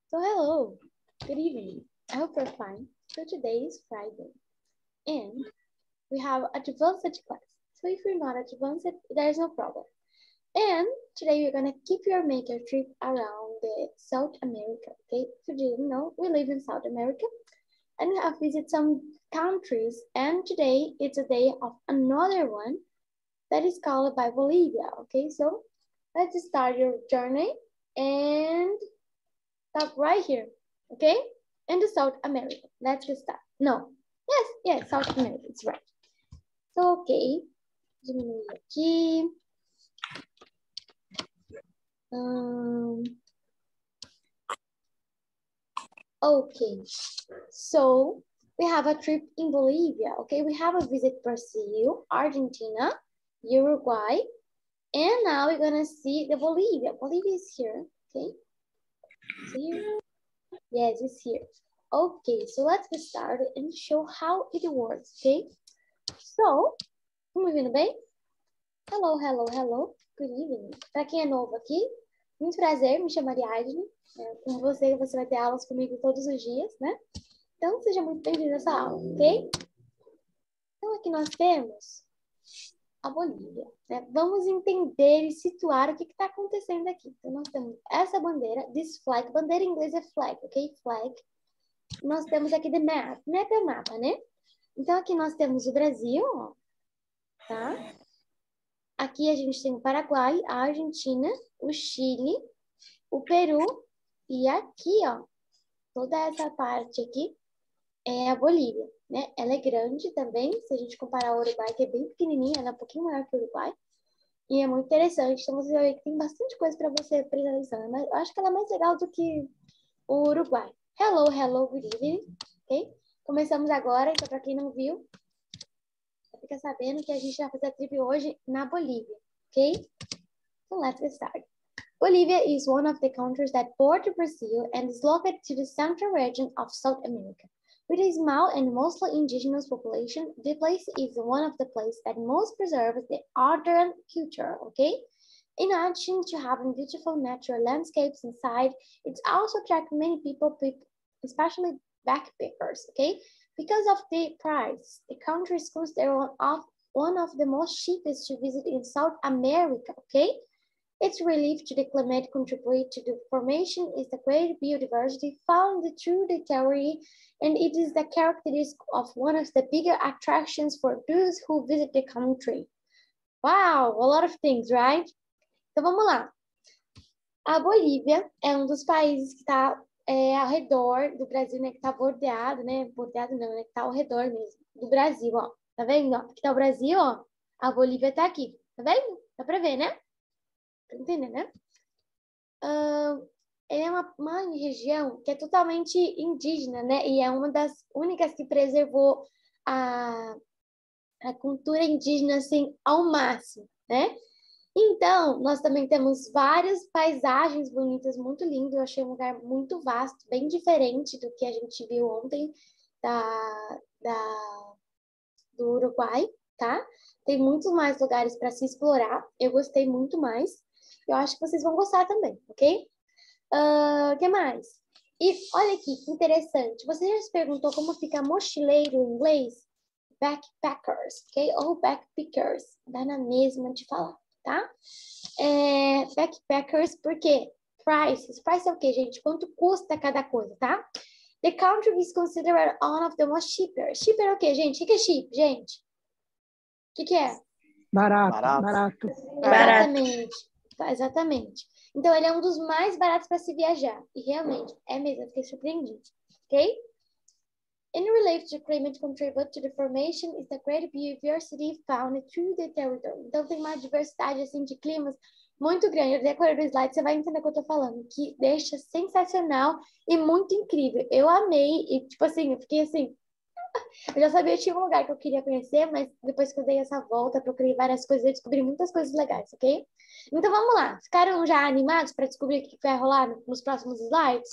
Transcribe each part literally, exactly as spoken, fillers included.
So hello, good evening. I hope you're fine. So today is Friday and we have advanced class. So if you're not advanced, there's no problem. And today we're gonna keep your make a trip around the South America, okay? If you didn't know, we live in South America and we have visited some countries, and today it's a day of another one that is called by Bolivia, okay? So let's start your journey and stop right here, okay? In the South America. Let's get started. No. Yes, yes, South America, it's right. So, ok. Diminuir aqui. Um, okay. So, we have a trip in Bolivia, okay? We have a visit Brazil, Argentina, Uruguay, and now we're gonna see the Bolivia. Bolivia is here, okay? It's here. Yes, it's here. Okay, so let's get started and show how it works, okay? So, vamos ouvindo bem? Hello, hello, hello. Good evening. Para quem é novo aqui, muito prazer, me chamo Ariadne. É, com você, você vai ter aulas comigo todos os dias, né? Então, seja muito bem-vindo a essa aula, ok? Então, aqui nós temos a Bolívia, né? Vamos entender e situar o que está acontecendo aqui. Então, nós temos essa bandeira, this flag, bandeira em inglês é flag, ok? Flag. Nós temos aqui the map, map é o mapa, né? Então, aqui nós temos o Brasil, ó, tá? Aqui a gente tem o Paraguai, a Argentina, o Chile, o Peru e aqui, ó, toda essa parte aqui é a Bolívia, né? Ela é grande também, se a gente comparar o Uruguai, que é bem pequenininha, ela é um pouquinho maior que o Uruguai. E é muito interessante, então você vai ver que tem bastante coisa para você prestar atenção, mas eu acho que ela é mais legal do que o Uruguai. Hello, hello, good evening, ok? Começamos agora, então para quem não viu, fica sabendo que a gente vai fazer a trip hoje na Bolívia, ok? So let's get started. Bolivia is one of the countries that border Brazil and is located to the central region of South America. With a small and mostly indigenous population, the place is one of the places that most preserves the Ardean culture, okay? In addition to having beautiful natural landscapes inside, it also attracts many people, especially backpackers, okay? Because of the price, the country is considered one of, one of the most cheapest to visit in South America, okay? Its relief to the climate contribute to the formation is the great biodiversity found through the territory, and it is the characteristic of one of the bigger attractions for those who visit the country. Wow, a lot of things, right? Então vamos lá. A Bolívia é um dos países que está é, ao redor do Brasil, né? Que está bordeado, né? Bordeado não, né? Que está ao redor mesmo do Brasil, ó. Tá vendo? Ó, aqui está o Brasil, ó. A Bolívia está aqui. Tá vendo? Dá para ver, né? Tá entendendo, né? Uh, é uma, uma região que é totalmente indígena, né? E é uma das únicas que preservou a, a cultura indígena, assim, ao máximo, né? Então, nós também temos várias paisagens bonitas, muito lindo. Eu achei um lugar muito vasto, bem diferente do que a gente viu ontem da, da, do Uruguai, tá? Tem muitos mais lugares para se explorar. Eu gostei muito mais. Eu acho que vocês vão gostar também, ok? O uh, que mais? E olha aqui, que interessante. Você já se perguntou como fica mochileiro em inglês? Backpackers, ok? Ou backpackers. Dá na mesma de falar. Tá? É, backpackers, por quê? Prices. Price é o quê, gente? Quanto custa cada coisa, tá? The country is considered one of the most cheaper. Cheaper é o quê, gente? O que é cheap, gente? O que, que é? Barato, Barato. barato. Exatamente. Tá, exatamente. Então, ele é um dos mais baratos para se viajar. E realmente, é mesmo, eu fiquei surpreendida. Ok? In relation to climate contribute to the formation is the great biodiversity found through the territory. Então, tem uma diversidade, assim, de climas muito grande. De acordo com o slide, você vai entender o que eu tô falando, que deixa sensacional e muito incrível. Eu amei e, tipo assim, eu fiquei assim... Eu já sabia que tinha um lugar que eu queria conhecer, mas depois que eu dei essa volta, procurei várias coisas, eu descobri muitas coisas legais, ok? Então, vamos lá. Ficaram já animados para descobrir o que vai rolar nos próximos slides?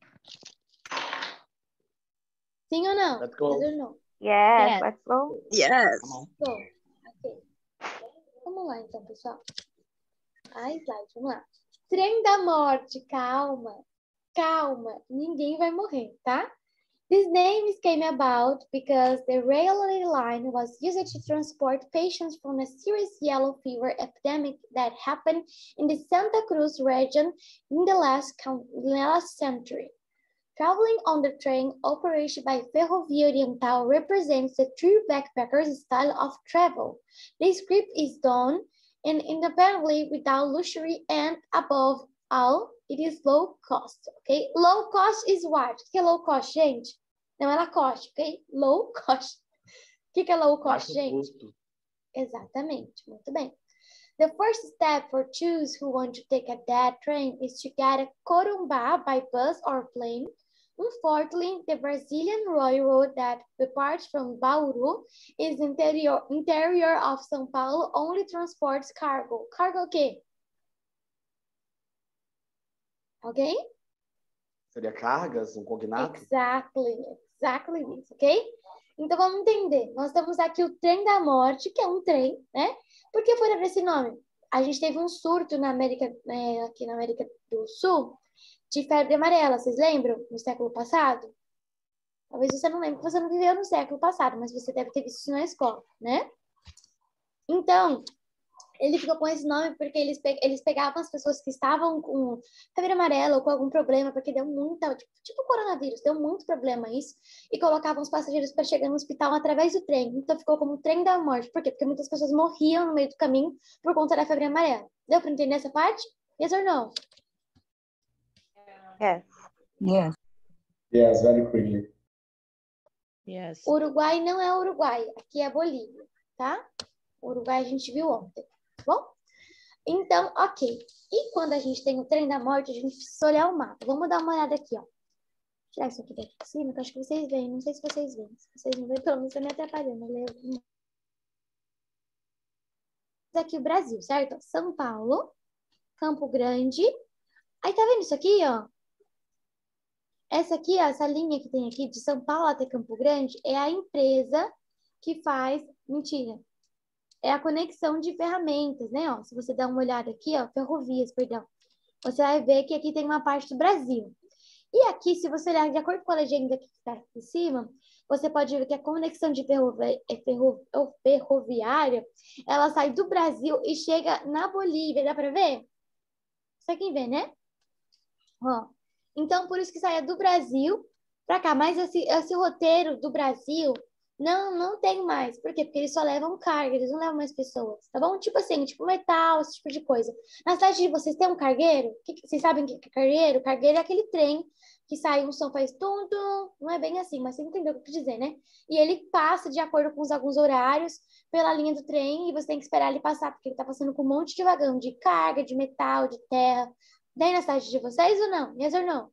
Sim ou não? Let's go. Yes or no? Yes, Yes. let's go. Yes. Go. Ok. Vamos lá, então, pessoal. A slide, vamos lá. Trem da morte, calma. calma, ninguém vai morrer, tá? This name came about because the railway line was used to transport patients from a serious yellow fever epidemic that happened in the Santa Cruz region in the last, last century. Traveling on the train operated by Ferrovia Oriental represents the true backpacker's style of travel. The script is done and independently without luxury and above all, it is low cost, ok? Low cost is what? O que é low cost, gente? Não é Lacoste, ok? Low cost. O que é low cost, gente? Custo. Exatamente, muito bem. The first step for those who want to take a that train is to get a Corumbá by bus or plane. Unfortunately, the Brazilian railroad that departs from Bauru is interior, interior of São Paulo only transports cargo. Cargo o quê? Ok? Seria cargas, um cognato? Exactly, exactly this, ok? Então vamos entender. Nós temos aqui o trem da morte, que é um trem, né? Por que foi esse nome? A gente teve um surto na América, é, aqui na América do Sul, de febre amarela, vocês lembram? No século passado? Talvez você não lembre, porque você não viveu no século passado, mas você deve ter visto isso na escola, né? Então, ele ficou com esse nome porque eles, pe eles pegavam as pessoas que estavam com febre amarela ou com algum problema, porque deu muita, tipo, tipo coronavírus, deu muito problema isso, e colocavam os passageiros para chegar no hospital através do trem. Então ficou como o trem da morte. Por quê? Porque muitas pessoas morriam no meio do caminho por conta da febre amarela. Deu para entender essa parte? Yes or no? Yes. Yes. Yes, very quickly. Yes. Uruguai não é Uruguai, aqui é Bolívia, tá? O Uruguai a gente viu ontem, tá bom? Então, ok. E quando a gente tem o trem da morte, a gente precisa olhar o mapa. Vamos dar uma olhada aqui, ó. Vou tirar isso aqui daqui de cima, que eu acho que vocês veem. Não sei se vocês veem. Se vocês não veem, pelo menos eu me atrapalhando. Eu... Aqui o Brasil, certo? São Paulo, Campo Grande. Aí tá vendo isso aqui, ó? Essa aqui, ó, essa linha que tem aqui de São Paulo até Campo Grande é a empresa que faz... Mentira. É a conexão de ferramentas, né? Ó, se você dar uma olhada aqui, ó, ferrovias, perdão, você vai ver que aqui tem uma parte do Brasil. E aqui, se você olhar de acordo com a legenda que está aqui em cima, você pode ver que a conexão de ferrovi ferro ferroviária, ela sai do Brasil e chega na Bolívia, dá para ver? Você quem vê, né? Ó, então, por isso que saia do Brasil para cá. Mas esse, esse roteiro do Brasil... Não, não tem mais. Por quê? Porque eles só levam carga, eles não levam mais pessoas, tá bom? Tipo assim, tipo metal, esse tipo de coisa. Na cidade de vocês tem um cargueiro? Que, vocês sabem o que é cargueiro? Cargueiro é aquele trem que sai, um som faz tum-tum. Não é bem assim, mas você entendeu o que eu quis dizer, né? E ele passa de acordo com os, alguns horários pela linha do trem e você tem que esperar ele passar, porque ele tá passando com um monte de vagão de carga, de metal, de terra. Daí na cidade de vocês ou não? Yes or no?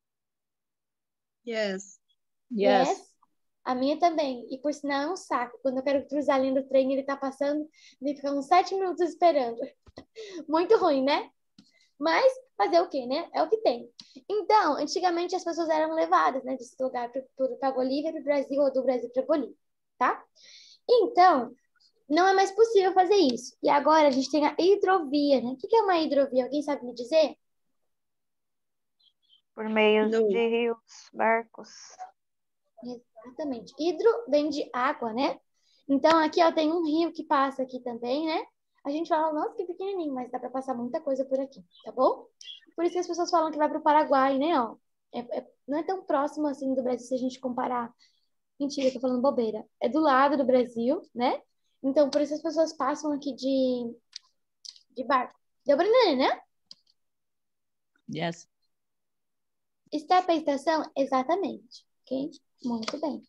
Yes. Yes. Yes. A minha também. E por sinal é um saco. Quando eu quero cruzar a linha do trem, ele tá passando, ele fica uns sete minutos esperando. Muito ruim, né? Mas fazer o quê, né? É o que tem. Então, antigamente as pessoas eram levadas, né, desse lugar para Bolívia, para o Brasil, ou do Brasil para Bolívia, tá? Então, não é mais possível fazer isso. E agora a gente tem a hidrovia, né? O que é uma hidrovia? Alguém sabe me dizer? Por meio Não. de rios, barcos. Exatamente. Hidro vem de água, né? Então, aqui, ó, tem um rio que passa aqui também, né? A gente fala, nossa, que pequenininho, mas dá para passar muita coisa por aqui, tá bom? Por isso que as pessoas falam que vai para o Paraguai, né, ó. É, é, não é tão próximo, assim, do Brasil, se a gente comparar. Mentira, eu tô falando bobeira. É do lado do Brasil, né? Então, por isso as pessoas passam aqui de, de barco. Deu pra entender, né? Yes. Step é estação? Exatamente. Ok? Muito bem.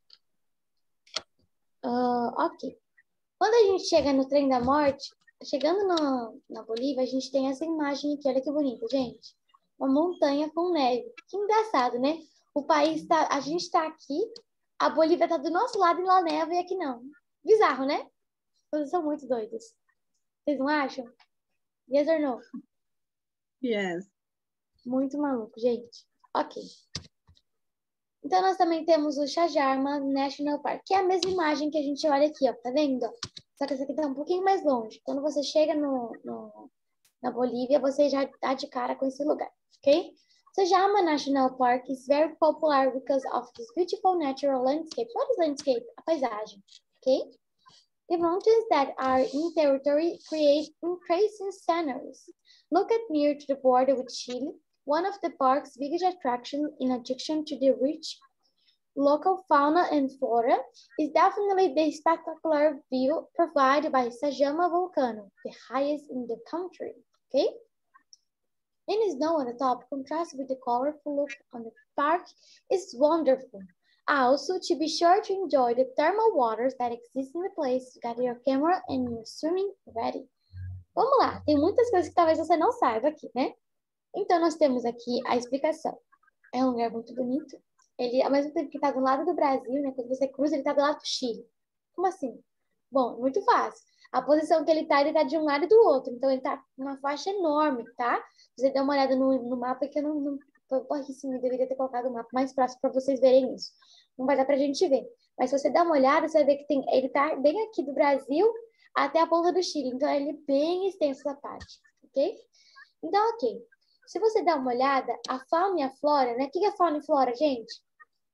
Uh, ok. Quando a gente chega no trem da morte, chegando no, na Bolívia, a gente tem essa imagem aqui. Olha que bonita, gente. Uma montanha com neve. Que engraçado, né? O país tá... A gente está aqui, a Bolívia está do nosso lado e lá neva e aqui não. Bizarro, né? Vocês são muito doidos. Vocês não acham? Yes or no? Yes. Muito maluco, gente. Ok. Então, nós também temos o Chajarma National Park, que é a mesma imagem que a gente olha aqui, ó. Tá vendo? Só que essa aqui tá um pouquinho mais longe. Quando você chega no, no, na Bolívia, você já tá de cara com esse lugar, ok? Sajama National Park is very popular because of its beautiful natural landscape. What is landscape? A paisagem, okay? The mountains that are in territory create interesting sceneries. Look at near to the border with Chile. One of the park's biggest attractions, in addition to the rich local fauna and flora, is definitely the spectacular view provided by Sajama Volcano, the highest in the country, okay? And snow on the top, contrast with the colorful look on the park, is wonderful. Also, to be sure to enjoy the thermal waters that exist in the place, get your camera and your swimming ready. Vamos lá, tem muitas coisas que talvez você não saiba aqui, né? Então, nós temos aqui a explicação. É um lugar muito bonito. Ele, ao mesmo tempo que está do lado do Brasil, né? Quando você cruza, ele está do lado do Chile. Como assim? Bom, muito fácil. A posição que ele está, ele está de um lado e do outro. Então, ele está numa faixa enorme, tá? Você dá uma olhada no, no mapa que eu não... não porríssimo, eu deveria ter colocado o mapa mais próximo para vocês verem isso. Não vai dar para a gente ver. Mas se você dá uma olhada, você vai ver que tem, ele está bem aqui do Brasil até a ponta do Chile. Então, ele é bem extenso essa parte, ok? Então, ok. Se você dá uma olhada, a fauna e a flora, né? O que é fauna e flora, gente?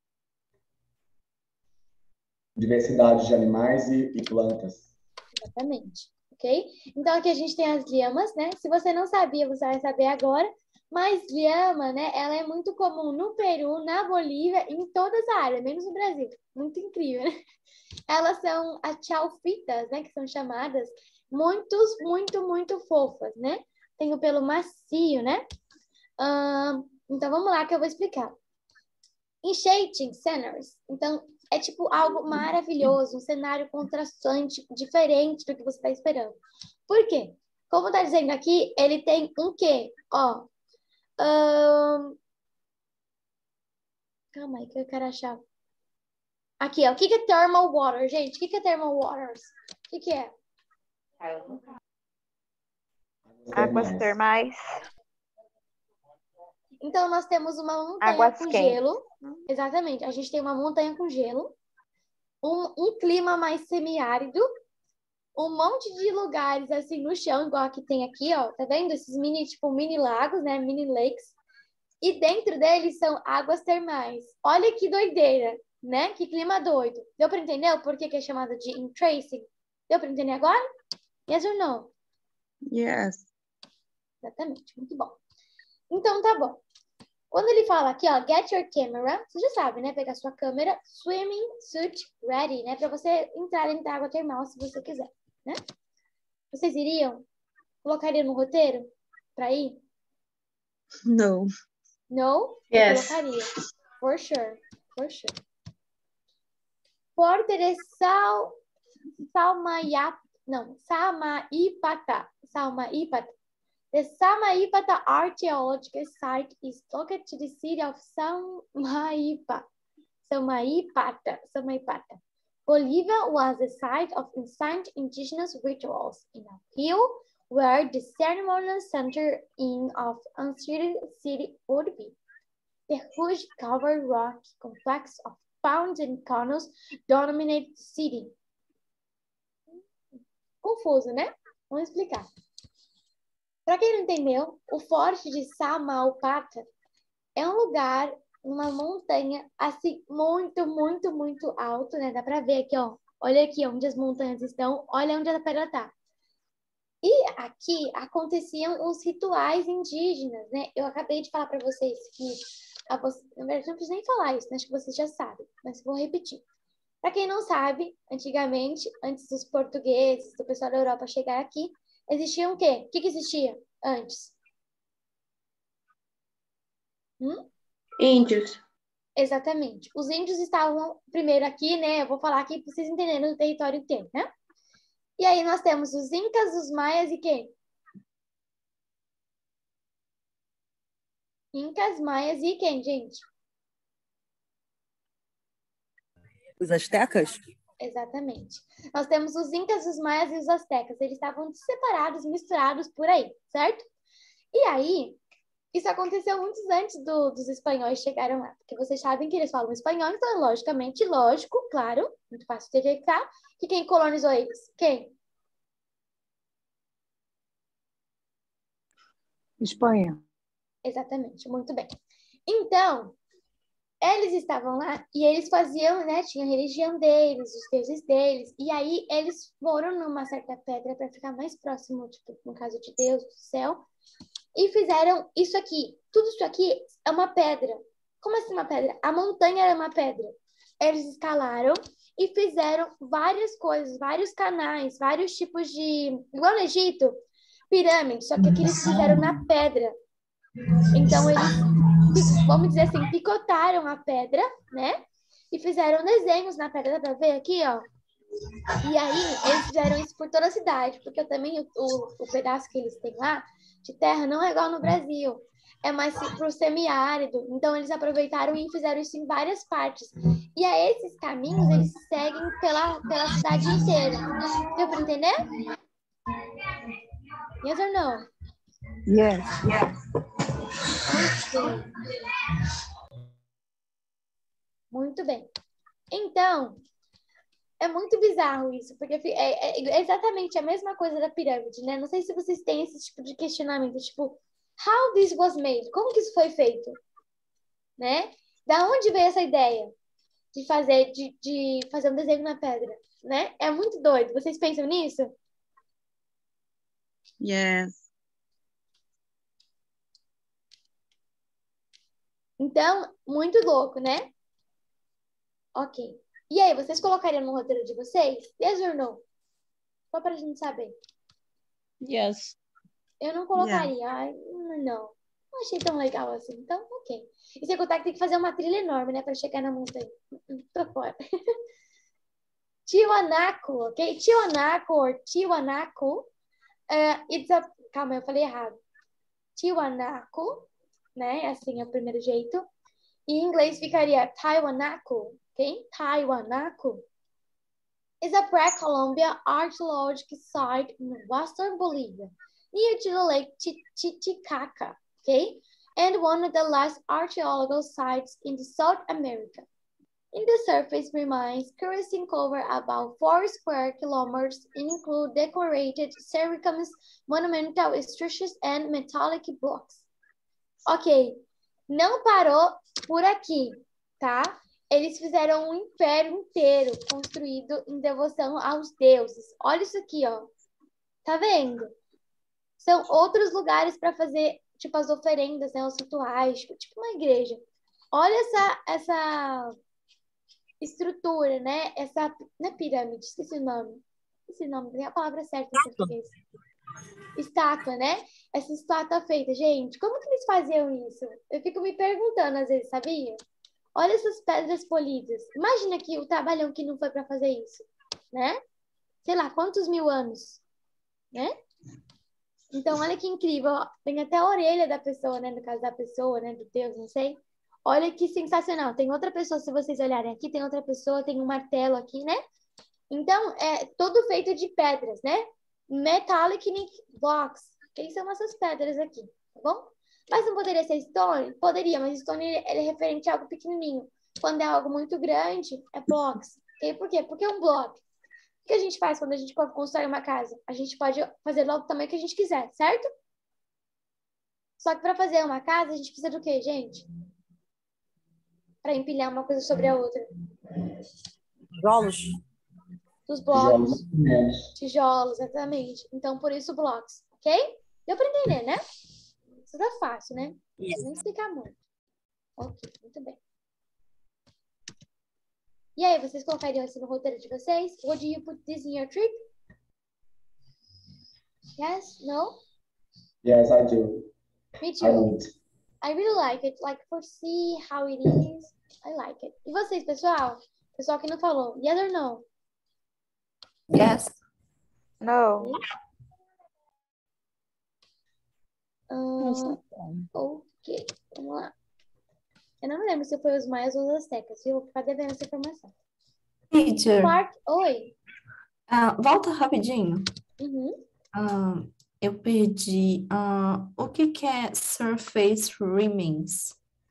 Diversidade de animais e, e plantas. Exatamente, ok? Então, aqui a gente tem as lhamas, né? Se você não sabia, você vai saber agora. Mas lhama, né? Ela é muito comum no Peru, na Bolívia, em todas as áreas, menos no Brasil. Muito incrível, né? Elas são as chalfitas, né? Que são chamadas muitos, muito, muito fofas, né? Tem o pelo macio, né? Uh, então, vamos lá que eu vou explicar. Enchanting sceneries. Então, é tipo algo maravilhoso, um cenário contrastante, diferente do que você está esperando. Por quê? Como tá dizendo aqui, ele tem um quê? Ó, Um... Calma aí que eu quero achar. Aqui, ó. O que que é thermal water, gente? O que que é thermal waters? O que que é? Águas termais. Então, nós temos uma montanha Águas com quentes. gelo. Exatamente. A gente tem uma montanha com gelo. Um, um clima mais semiárido. Um monte de lugares, assim, no chão, igual que tem aqui, ó. Tá vendo? Esses mini, tipo, mini lagos, né? Mini lakes. E dentro deles são águas termais. Olha que doideira, né? Que clima doido. Deu para entender o porquê que é chamado de entracing? Deu para entender agora? Yes or no? Yes. Exatamente, muito bom. Então, tá bom. Quando ele fala aqui, ó, get your camera, você já sabe, né? Pegar sua câmera, swimming suit ready, né? Para você entrar dentro da água termal, se você quiser, né? Vocês iriam? Colocariam no roteiro para ir? No. No? Yes. Eu colocaria. For sure. For sure. Porto de Sal... Salmayap... Não. Samaipata. Samaipata. The Samaipata Archaeological Site is located to the city of Samaipa. Samaipata. Samaipata. Bolivia was the site of ancient indigenous rituals in a hill where the ceremonial center in of ancient city would be. The huge covered rock complex of ponds and canals dominate the city. Confuso, né? Vamos explicar. Para quem não entendeu, o Forte de Samaipata é um lugar, uma montanha, assim, muito, muito, muito alto, né? Dá para ver aqui, ó. Olha aqui onde as montanhas estão, olha onde a pedra está. E aqui aconteciam os rituais indígenas, né? Eu acabei de falar para vocês que, a você, na verdade, não preciso nem falar isso, né? Acho que vocês já sabem, mas vou repetir. Para quem não sabe, antigamente, antes dos portugueses, do pessoal da Europa chegar aqui, existia o quê? O que que existia antes? Hum? Índios. Exatamente. Os índios estavam primeiro aqui, né? Eu vou falar aqui para vocês entenderem o território inteiro, né? E aí nós temos os incas, os maias e quem? Incas, maias e quem, gente? Os astecas? Exatamente. Nós temos os incas, os maias e os astecas. Eles estavam separados, misturados por aí, certo? E aí, isso aconteceu muito antes do, dos espanhóis chegarem lá. Porque vocês sabem que eles falam espanhol, então, logicamente, lógico, claro, muito fácil de detectar, que quem colonizou eles? Quem? Espanha. Exatamente, muito bem. Então, eles estavam lá e eles faziam, né? Tinha a religião deles, os deuses deles. E aí eles foram numa certa pedra para ficar mais próximo, tipo, no caso de Deus, do céu. E fizeram isso aqui. Tudo isso aqui é uma pedra. Como assim uma pedra? A montanha era uma pedra. Eles escalaram e fizeram várias coisas, vários canais, vários tipos de... Igual no Egito, pirâmide, só que aqui eles fizeram na pedra. Então, eles, vamos dizer assim, picotaram a pedra, né? E fizeram desenhos na pedra, dá pra ver aqui, ó. E aí, eles fizeram isso por toda a cidade, porque também o, o, o pedaço que eles têm lá de terra não é igual no Brasil. É mais pro semiárido. Então, eles aproveitaram e fizeram isso em várias partes. E a esses caminhos, eles seguem pela, pela cidade inteira. Deu para entender? Yes or no? Yes. Ok. Muito bem. Então, é muito bizarro isso, porque é, é exatamente a mesma coisa da pirâmide, né? Não sei se vocês têm esse tipo de questionamento, tipo, how this was made? Como que isso foi feito? Né? Da onde veio essa ideia de fazer, de, de fazer um desenho na pedra, né? É muito doido. Vocês pensam nisso? Yes. Então, muito louco, né? Ok. E aí, vocês colocariam no roteiro de vocês? Yes or no? Só pra gente saber. Yes. Eu não colocaria. Ai, não. Não achei tão legal assim. Então, ok. E sem contar que tem que fazer uma trilha enorme, né? Pra chegar na montanha. Tô fora. Tiwanaku, ok? Tiwanaku or Tiwanaku. Uh, it's a... Calma, eu falei errado. Tiwanaku, né? Assim é o primeiro jeito. Em inglês ficaria Tiwanaku, ok? Tiwanaku is a pre-Columbian archaeological site in western Bolivia, near to the lake Titicaca, okay? And one of the last archaeological sites in South America. In the surface remains currently cover about four square kilometers and include decorated ceramics, monumental structures, and metallic blocks. Ok, não parou por aqui, tá? Eles fizeram um império inteiro construído em devoção aos deuses. Olha isso aqui, ó. Tá vendo? São outros lugares para fazer, tipo, as oferendas, né? Os rituais, tipo, tipo uma igreja. Olha essa, essa estrutura, né? Essa, não é pirâmide, esqueci o nome. Esqueci o nome, tem a palavra certa em português. Estátua, né? Essa estátua feita. Gente, como que eles faziam isso? Eu fico me perguntando às vezes, sabia? Olha essas pedras polidas. Imagina que o trabalhão que não foi para fazer isso, né? Sei lá, quantos mil anos, né? Então, olha que incrível. Tem até a orelha da pessoa, né? No caso da pessoa, né? Do Deus, não sei. Olha que sensacional. Tem outra pessoa, se vocês olharem aqui, tem outra pessoa, tem um martelo aqui, né? Então, é todo feito de pedras, né? Metallic blocks. Quem são essas pedras aqui, tá bom? Mas não poderia ser stone? Poderia, mas stone ele é referente a algo pequenininho. Quando é algo muito grande, é blocks. Okay? Por quê? Porque é um bloco. O que a gente faz quando a gente constrói uma casa? A gente pode fazer logo o tamanho que a gente quiser, certo? Só que para fazer uma casa, a gente precisa do quê, gente? Para empilhar uma coisa sobre a outra. Tijolos. Dos blocos. Tijolos. Tijolos, exatamente. Então, por isso, blocos, ok? Deu para entender, né? Isso tá fácil, né? Yes. Nem explicar muito. Ok, muito bem. E aí, vocês colocariam isso no roteiro de vocês? Would you put this in your trip? Yes? No? Yes, I do. Me I too. would. I really like it. Like, for see how it is. I like it. E vocês, pessoal? Pessoal que não falou. Yes or no? Yes. No. Uh, ok, vamos lá. Eu não me lembro se foi os maias ou os astecas, viu? Vou ficar devendo essa informação. Teacher, Park, oi. ah, volta rapidinho. Uhum. Ah, eu perdi. Ah, o que que é surface remains?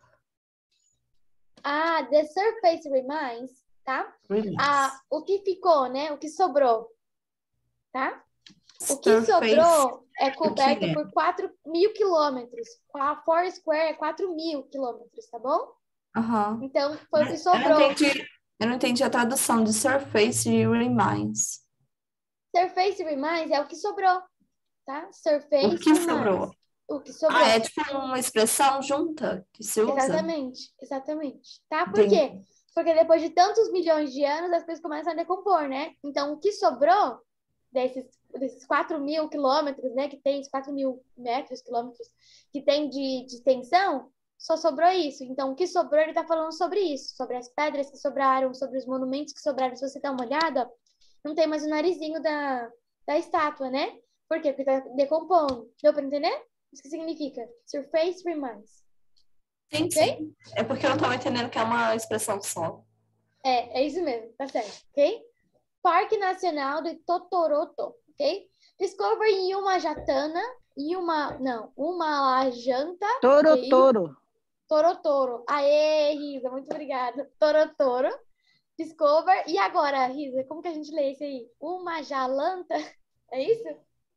Ah, the surface remains, tá? Remains. Ah, o que ficou, né? O que sobrou, tá? O que sobrou é do coberto que é? por quatro mil quilômetros. A four square é quatro mil quilômetros, tá bom? Aham. Então, foi o que Eu não sobrou. entendi, eu não entendi a tradução de surface e remains. Surface remains é o que sobrou, tá? O Surface que remains. sobrou? O que sobrou. Ah, é tipo uma expressão junta que se usa? Exatamente, exatamente. Tá? Por Entendi. quê? Porque depois de tantos milhões de anos, as coisas começam a decompor, né? Então, o que sobrou desses, desses quatro mil quilômetros, né? Que tem, quatro mil metros, quilômetros, que tem de, de extensão, só sobrou isso. Então, o que sobrou, ele tá falando sobre isso. Sobre as pedras que sobraram, sobre os monumentos que sobraram. Se você dá uma olhada, não tem mais o narizinho da, da estátua, né? Por quê? Porque tá decompondo. Deu pra entender? Isso que significa surface remains. Sim, Ok? sim. É porque eu não estava entendendo que é uma expressão só. É, é isso mesmo, tá certo, ok? Parque Nacional de Totoroto, ok? Discover Yumajatana, Yuma, não, Umalajanta Toro, Cave, toro. Torotoro. Aê, Risa, muito obrigada. Torotoro, Discover. E agora, Risa, como que a gente lê isso aí? Umajalanta, é isso?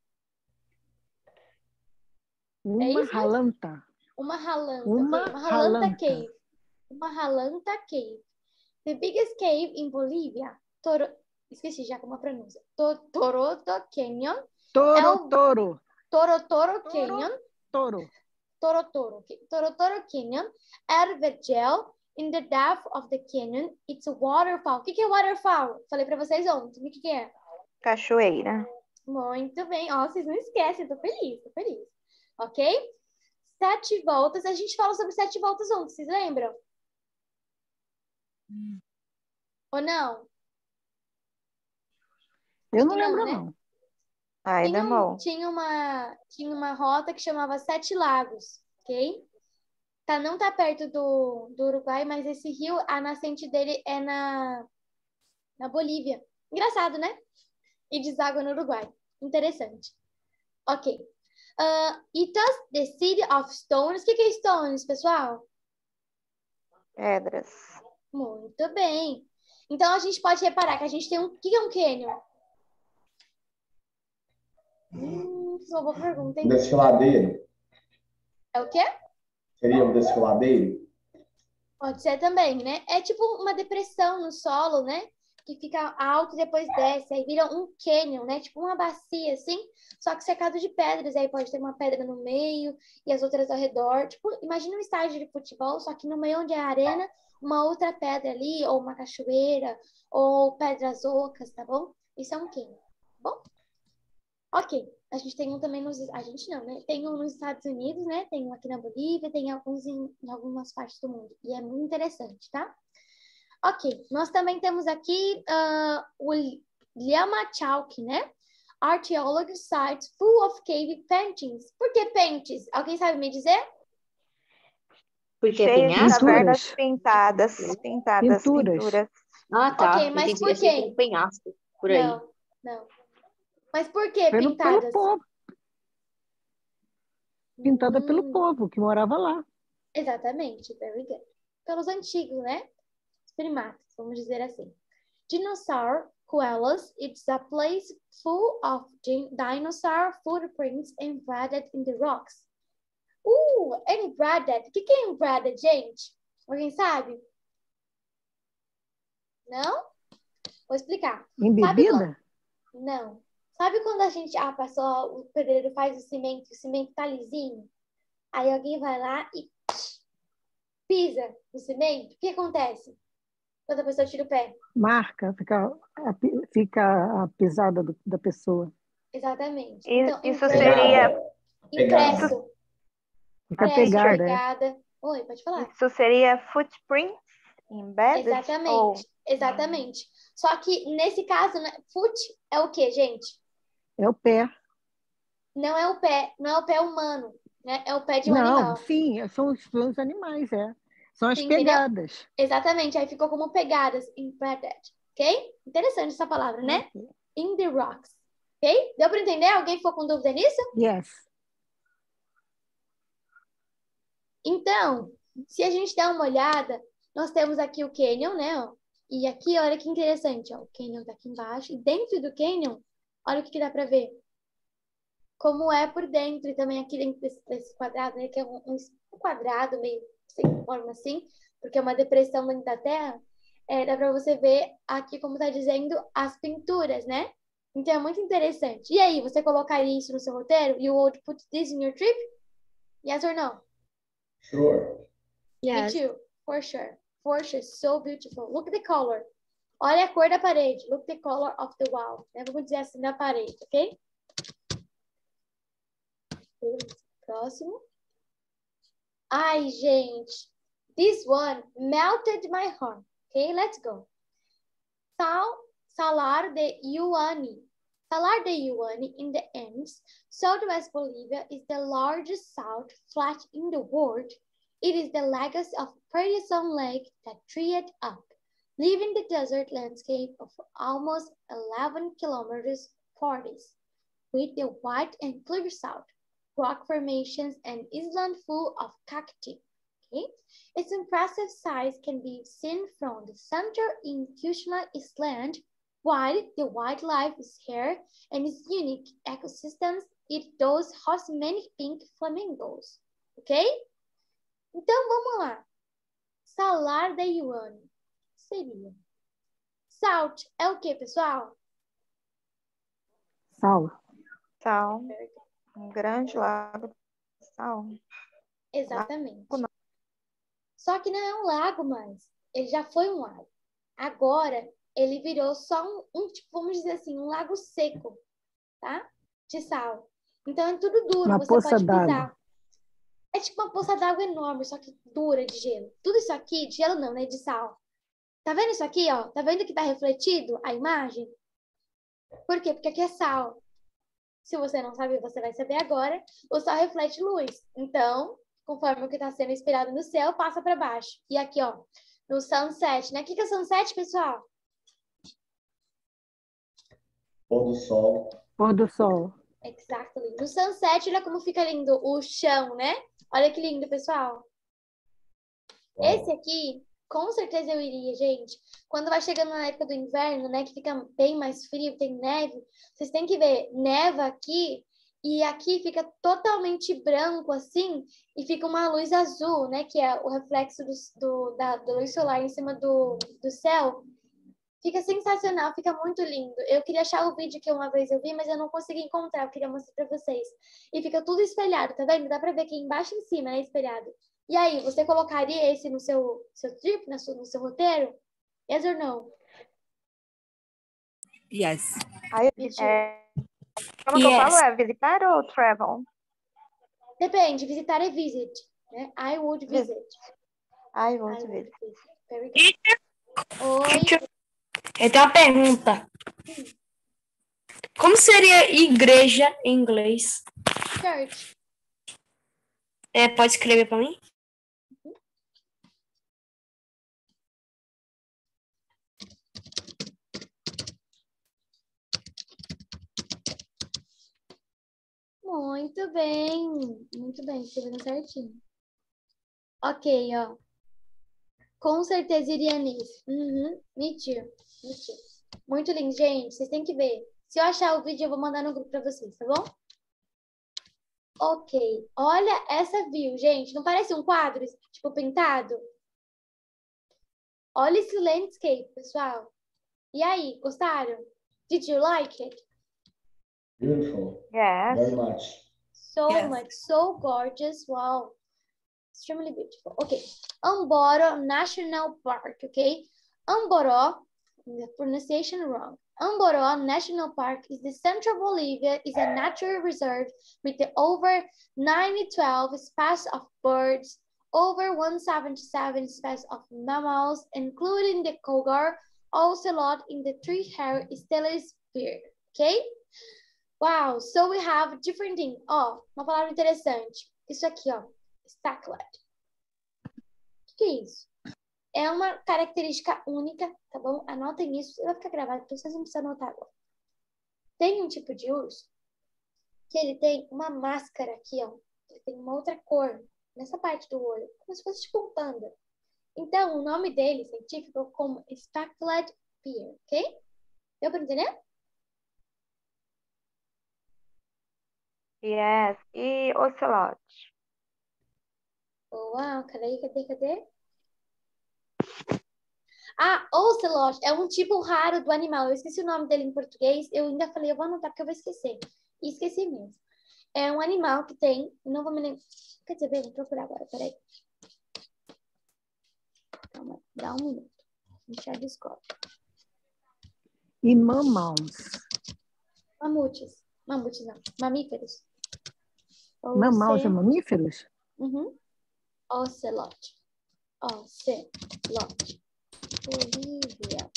Uma isso mesmo? ralanta. Uma ralanta, Uma ok? Uma ralanta ralanta. cave. Uma ralanta cave. The biggest cave in Bolivia. Toro... Esqueci já como a pronúncia. To- Toroto Canyon. É Toro, o toro. Torotoro Toro, Canyon. toro. Torotoro. ok. Torotoro Canyon. Ervegel. In the depth of the canyon, it's a waterfall. O que que é waterfall? Falei pra vocês ontem. O que que é? Cachoeira. Muito bem. Ó, vocês não esquecem. Tô feliz, tô feliz. Ok? Sete voltas. A gente falou sobre sete voltas ontem. Vocês lembram? Ou não? Eu não que não, lembro, né? não. Ainda Tinha, um- não. tinha, uma, tinha uma rota que chamava Sete Lagos, ok? Tá, não tá perto do, do Uruguai, mas esse rio, a nascente dele é na, na Bolívia. Engraçado, né? E deságua no Uruguai. Interessante. Ok. Uh, it is the city of stones. O que que é stones, pessoal? Pedras. Muito bem. Então, a gente pode reparar que a gente tem um... O que é um cânion? Hum, só boa pergunta, Um hein? desfiladeiro. É o quê? Seria um desfiladeiro? Pode ser também, né? É tipo uma depressão no solo, né? Que fica alto e depois desce. Aí vira um canyon, né? Tipo uma bacia, assim. Só que cercado de pedras. Aí pode ter uma pedra no meio e as outras ao redor. Tipo, imagina um estádio de futebol, só que no meio onde é a arena, uma outra pedra ali, ou uma cachoeira, ou pedras ocas, tá bom? Isso é um canyon, tá bom? Ok. A gente tem um também nos... A gente não, né? Tem um nos Estados Unidos, né? Tem um aqui na Bolívia, tem alguns em, em algumas partes do mundo. E é muito interessante, tá? Ok. Nós também temos aqui uh, o Liamachauque, né? Archaeology sites full of cave paintings. Por que paintings? Alguém sabe me dizer? Porque é Cheia de penhasco? cavernas Pinturas. pintadas. Pintadas, Pinturas. pinturas. Ah, tá. Ok, mas Entendi. por Achei que era quê? um penhasco por aí. Não, não. Mas por que Pelo, pelo pintadas? povo. Pintada pelo Hum, povo que morava lá. exatamente. Very good. Pelos antigos, né? Os primatas, vamos dizer assim. Dinosaur Coelhos, it's a place full of di- dinosaur footprints embedded in the rocks. Uh, embedded. O que que é embedded, gente? Alguém sabe? Não? Vou explicar. Sabe quando... Embebida? Não. Sabe quando a gente, a pessoa, o pedreiro faz o cimento, o cimento tá lisinho? Aí alguém vai lá e pisa no cimento. O que acontece? Quando a pessoa tira o pé. Marca, fica a, pi- fica a pisada do- da pessoa. Exatamente. E- Então, Isso embedded, seria, Pegada. impresso. Fica Impresso, pegada. é. pegada. Oi, pode falar. isso seria footprints embedded? Exatamente, Ou exatamente. Só que nesse caso, né, foot é o quê, gente? É o pé. Não é o pé, não é o pé humano, né? É o pé de um Não, animal. sim, são os, são os animais, é. São as Você entendeu? pegadas. Exatamente, aí ficou como pegadas, embedded, ok? Interessante essa palavra, né? In the rocks, ok? Deu para entender? Alguém ficou com dúvida nisso? Yes. Então, se a gente der uma olhada, nós temos aqui o canyon, né? Ó, e aqui, olha que interessante, ó, o canyon tá aqui embaixo. E dentro do canyon, olha o que, que dá para ver. como é por dentro, e também aqui dentro desse, desse quadrado, né, que é um, um quadrado meio sem forma assim, porque é uma depressão dentro da Terra, é, dá para você ver aqui, como está dizendo, as pinturas, né? Então é muito interessante. E aí, você colocaria isso no seu roteiro? You would put this in your trip? Yes or no? Sure. Me too, for sure. For sure, so beautiful. Look at the color. Olha a cor da parede. Look the color of the wall. Né? Vamos dizer assim, da parede, ok? Próximo. Ai, gente. This one melted my heart. Okay, let's go. Sal, Salar de Uyuni. Salar de Uyuni in the Andes, southwest Bolivia, is the largest salt flat in the world. It is the legacy of Pretty Lake that treed up, leaving the desert landscape of almost eleven kilometers forties, with the white and clear salt, rock formations, and island full of cacti. Okay? Its impressive size can be seen from the center in Kushma Island, while the wildlife is here and its unique ecosystems, it does host many pink flamingos. Ok? Então vamos lá. Salar de Uyuni seria. Salt é o que, pessoal? Sal. Sal. Um grande lago de sal. Exatamente. Lago não. Só que não é um lago mais. Ele já foi um lago. Agora, ele virou só um, um tipo, vamos dizer assim, um lago seco, tá? De sal. Então é tudo duro, Uma você poça pode pisar. d'água. É tipo uma poça d'água enorme, só que dura de gelo. Tudo isso aqui, de gelo não, né? De sal. Tá vendo isso aqui, ó? Tá vendo que tá refletido a imagem? Por quê? Porque aqui é sal. Se você não sabe, você vai saber agora. O sal reflete luz. Então, conforme o que está sendo inspirado no céu, passa para baixo. E aqui, ó, no sunset, né? O que que é sunset, pessoal? Pôr do sol. Pôr do sol. Exactly. No sunset, olha como fica lindo o chão, né? Olha que lindo, pessoal. Uau. Esse aqui, com certeza eu iria, gente. Quando vai chegando na época do inverno, né, que fica bem mais frio, tem neve, vocês têm que ver, neva aqui e aqui fica totalmente branco assim e fica uma luz azul, né, que é o reflexo do, do, da, da luz solar em cima do, do céu. Fica sensacional, fica muito lindo. Eu queria achar o vídeo que uma vez eu vi, mas eu não consegui encontrar, eu queria mostrar pra vocês. E fica tudo espelhado, tá vendo? Dá pra ver aqui embaixo e em cima, né, espelhado. E aí, você colocaria esse no seu, seu trip, no seu, no seu roteiro? Yes or no? Yes. Aí, Me too. é, como que eu Yes. falo? É visitar ou travel? Depende, visitar é visit, né? I would visit. I I would would visit. visit. Very good. Oi, Eu tenho uma pergunta. Como seria igreja em inglês? church. É, pode escrever para mim? Muito bem. Muito bem, escrevendo certinho. Ok, ó. Com certeza iria nisso. Uhum. Me too. Me too. Muito lindo, gente. Vocês têm que ver. Se eu achar o vídeo, eu vou mandar no grupo pra vocês, tá bom? Ok. Olha essa view, gente. Não parece um quadro, tipo, pintado? Olha esse landscape, pessoal. E aí, gostaram? Did you like it? Beautiful. Yes. Very much. So Yes. much. So gorgeous. Wow. Extremely beautiful. Okay. Amboro National Park, okay? Amboro, the pronunciation wrong. Amboro National Park is the central Bolivia, is a natural reserve with the over nine hundred twelve species of birds, over one hundred seventy-seven species of mammals, including the cougar, ocelot in the three-haired Stelis bird, okay? Wow, so we have different things. Ó, uma palavra interessante. Isso aqui, ó. Stackled. O que é isso? É uma característica única, tá bom? Anotem isso, vai ficar gravado, então vocês não precisam anotar agora. Tem um tipo de urso que ele tem uma máscara aqui, ó. Ele tem uma outra cor nessa parte do olho, como se fosse tipo um panda. Então, o nome dele, científico, é como Stackled Deer, ok? Deu pra entender? Yes. E ocelote. Uau, cadê, cadê, cadê? Ah, ocelot é um tipo raro do animal. Eu esqueci o nome dele em português. Eu ainda falei, eu vou anotar porque eu vou esquecer. E esqueci mesmo. É um animal que tem... Não vou me lembrar. Quer dizer, bem, vou procurar agora, peraí. Calma, dá um minuto. A gente já descobre. E mamãos. Mamutes. Mamutes não. Mamíferos. Mamãos é Oce... mamíferos? Uhum. Ocelot. Ocelot. Olivia.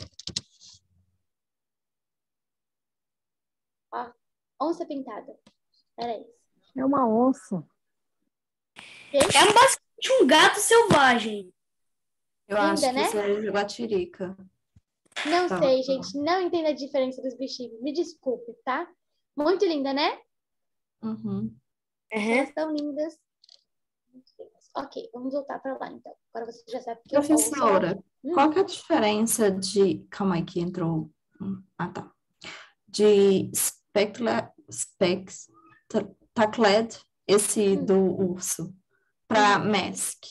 Ah, onça pintada. Era isso. É uma onça. Gente, É um basicamente um gato selvagem. Eu Linda, acho que né? isso é jaguatirica. não Tá. sei, gente. Não entendo a diferença dos bichinhos. Me desculpe, tá? Muito linda, né? Uhum. Elas Uhum. tão lindas. Ok, vamos voltar para lá, então. Agora você já sabe que eu Professora, Hum. qual que é a diferença de... Calma aí que entrou... Hum, Ah, tá. De spectacled, spectacled, esse Hum. do urso, para mask.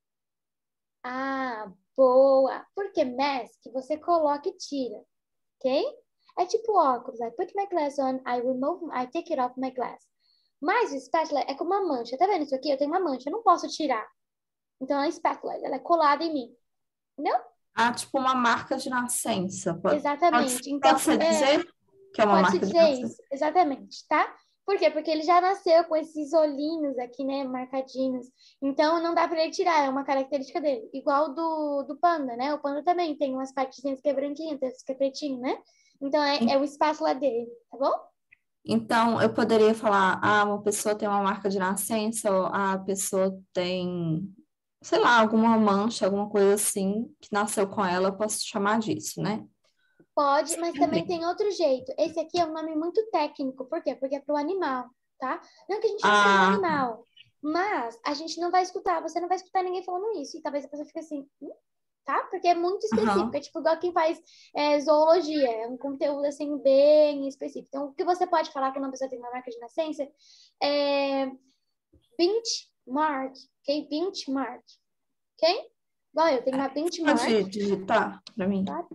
Ah, boa. Porque mask você coloca e tira, ok? É tipo óculos. I put my glass on, I remove, I take it off my glass. Mas o spatula é como uma mancha. Tá vendo isso aqui? Eu tenho uma mancha, eu não posso tirar. Então, a spatula, ela é colada em mim. Entendeu? Ah, tipo uma marca de nascença. Pode, Exatamente. pode, Então, pode-se é, dizer que é uma pode-se marca de dizer nascença? isso. Exatamente, tá? Por quê? Porque ele já nasceu com esses olhinhos aqui, né, marcadinhos. Então, não dá para ele tirar, é uma característica dele. Igual do, do panda, né? O panda também tem umas partezinhas que é branquinha, tem que é pretinho, né? Então, é, é o espaço lá dele, tá bom? Então, eu poderia falar, ah, uma pessoa tem uma marca de nascença, ou ah, a pessoa tem, sei lá, alguma mancha, alguma coisa assim, que nasceu com ela, eu posso chamar disso, né? Pode, mas também Sim. tem outro jeito. Esse aqui é um nome muito técnico. Por quê? Porque é para o animal, tá? Não que a gente não tenha um Ah, animal, mas a gente não vai escutar, você não vai escutar ninguém falando isso. E talvez a pessoa fique assim, hum? Tá? Porque é muito específico. aham. É tipo igual quem faz é, zoologia. É um conteúdo, assim, bem específico. Então, o que você pode falar quando uma pessoa tem uma marca de nascença é benchmark, ok? Benchmark, ok? Igual eu tenho uma benchmark. Pode digitar para mim? Claro.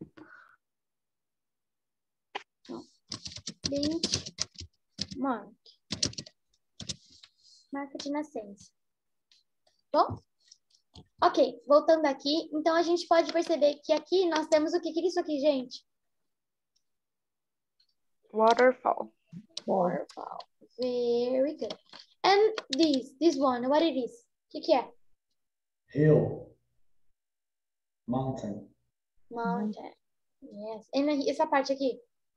Benchmark. Marca de nascença. Bom? Ok, voltando aqui. Então, a gente pode perceber que aqui nós temos o que? O que é isso aqui, gente? Waterfall. Waterfall. Very good. And this, this one, what it is? O que que é? Hill. Mountain. Mountain. Yes. E essa parte aqui?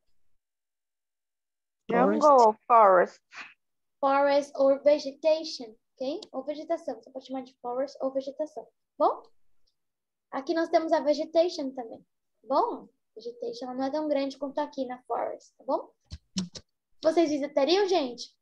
Jungle ou forest? Forest or vegetation, ok? Ou vegetação. Você pode chamar de forest ou vegetação. Bom? Aqui nós temos a vegetation também. Bom? Vegetation ela não é tão grande quanto aqui na forest, tá bom? Vocês visitariam, gente?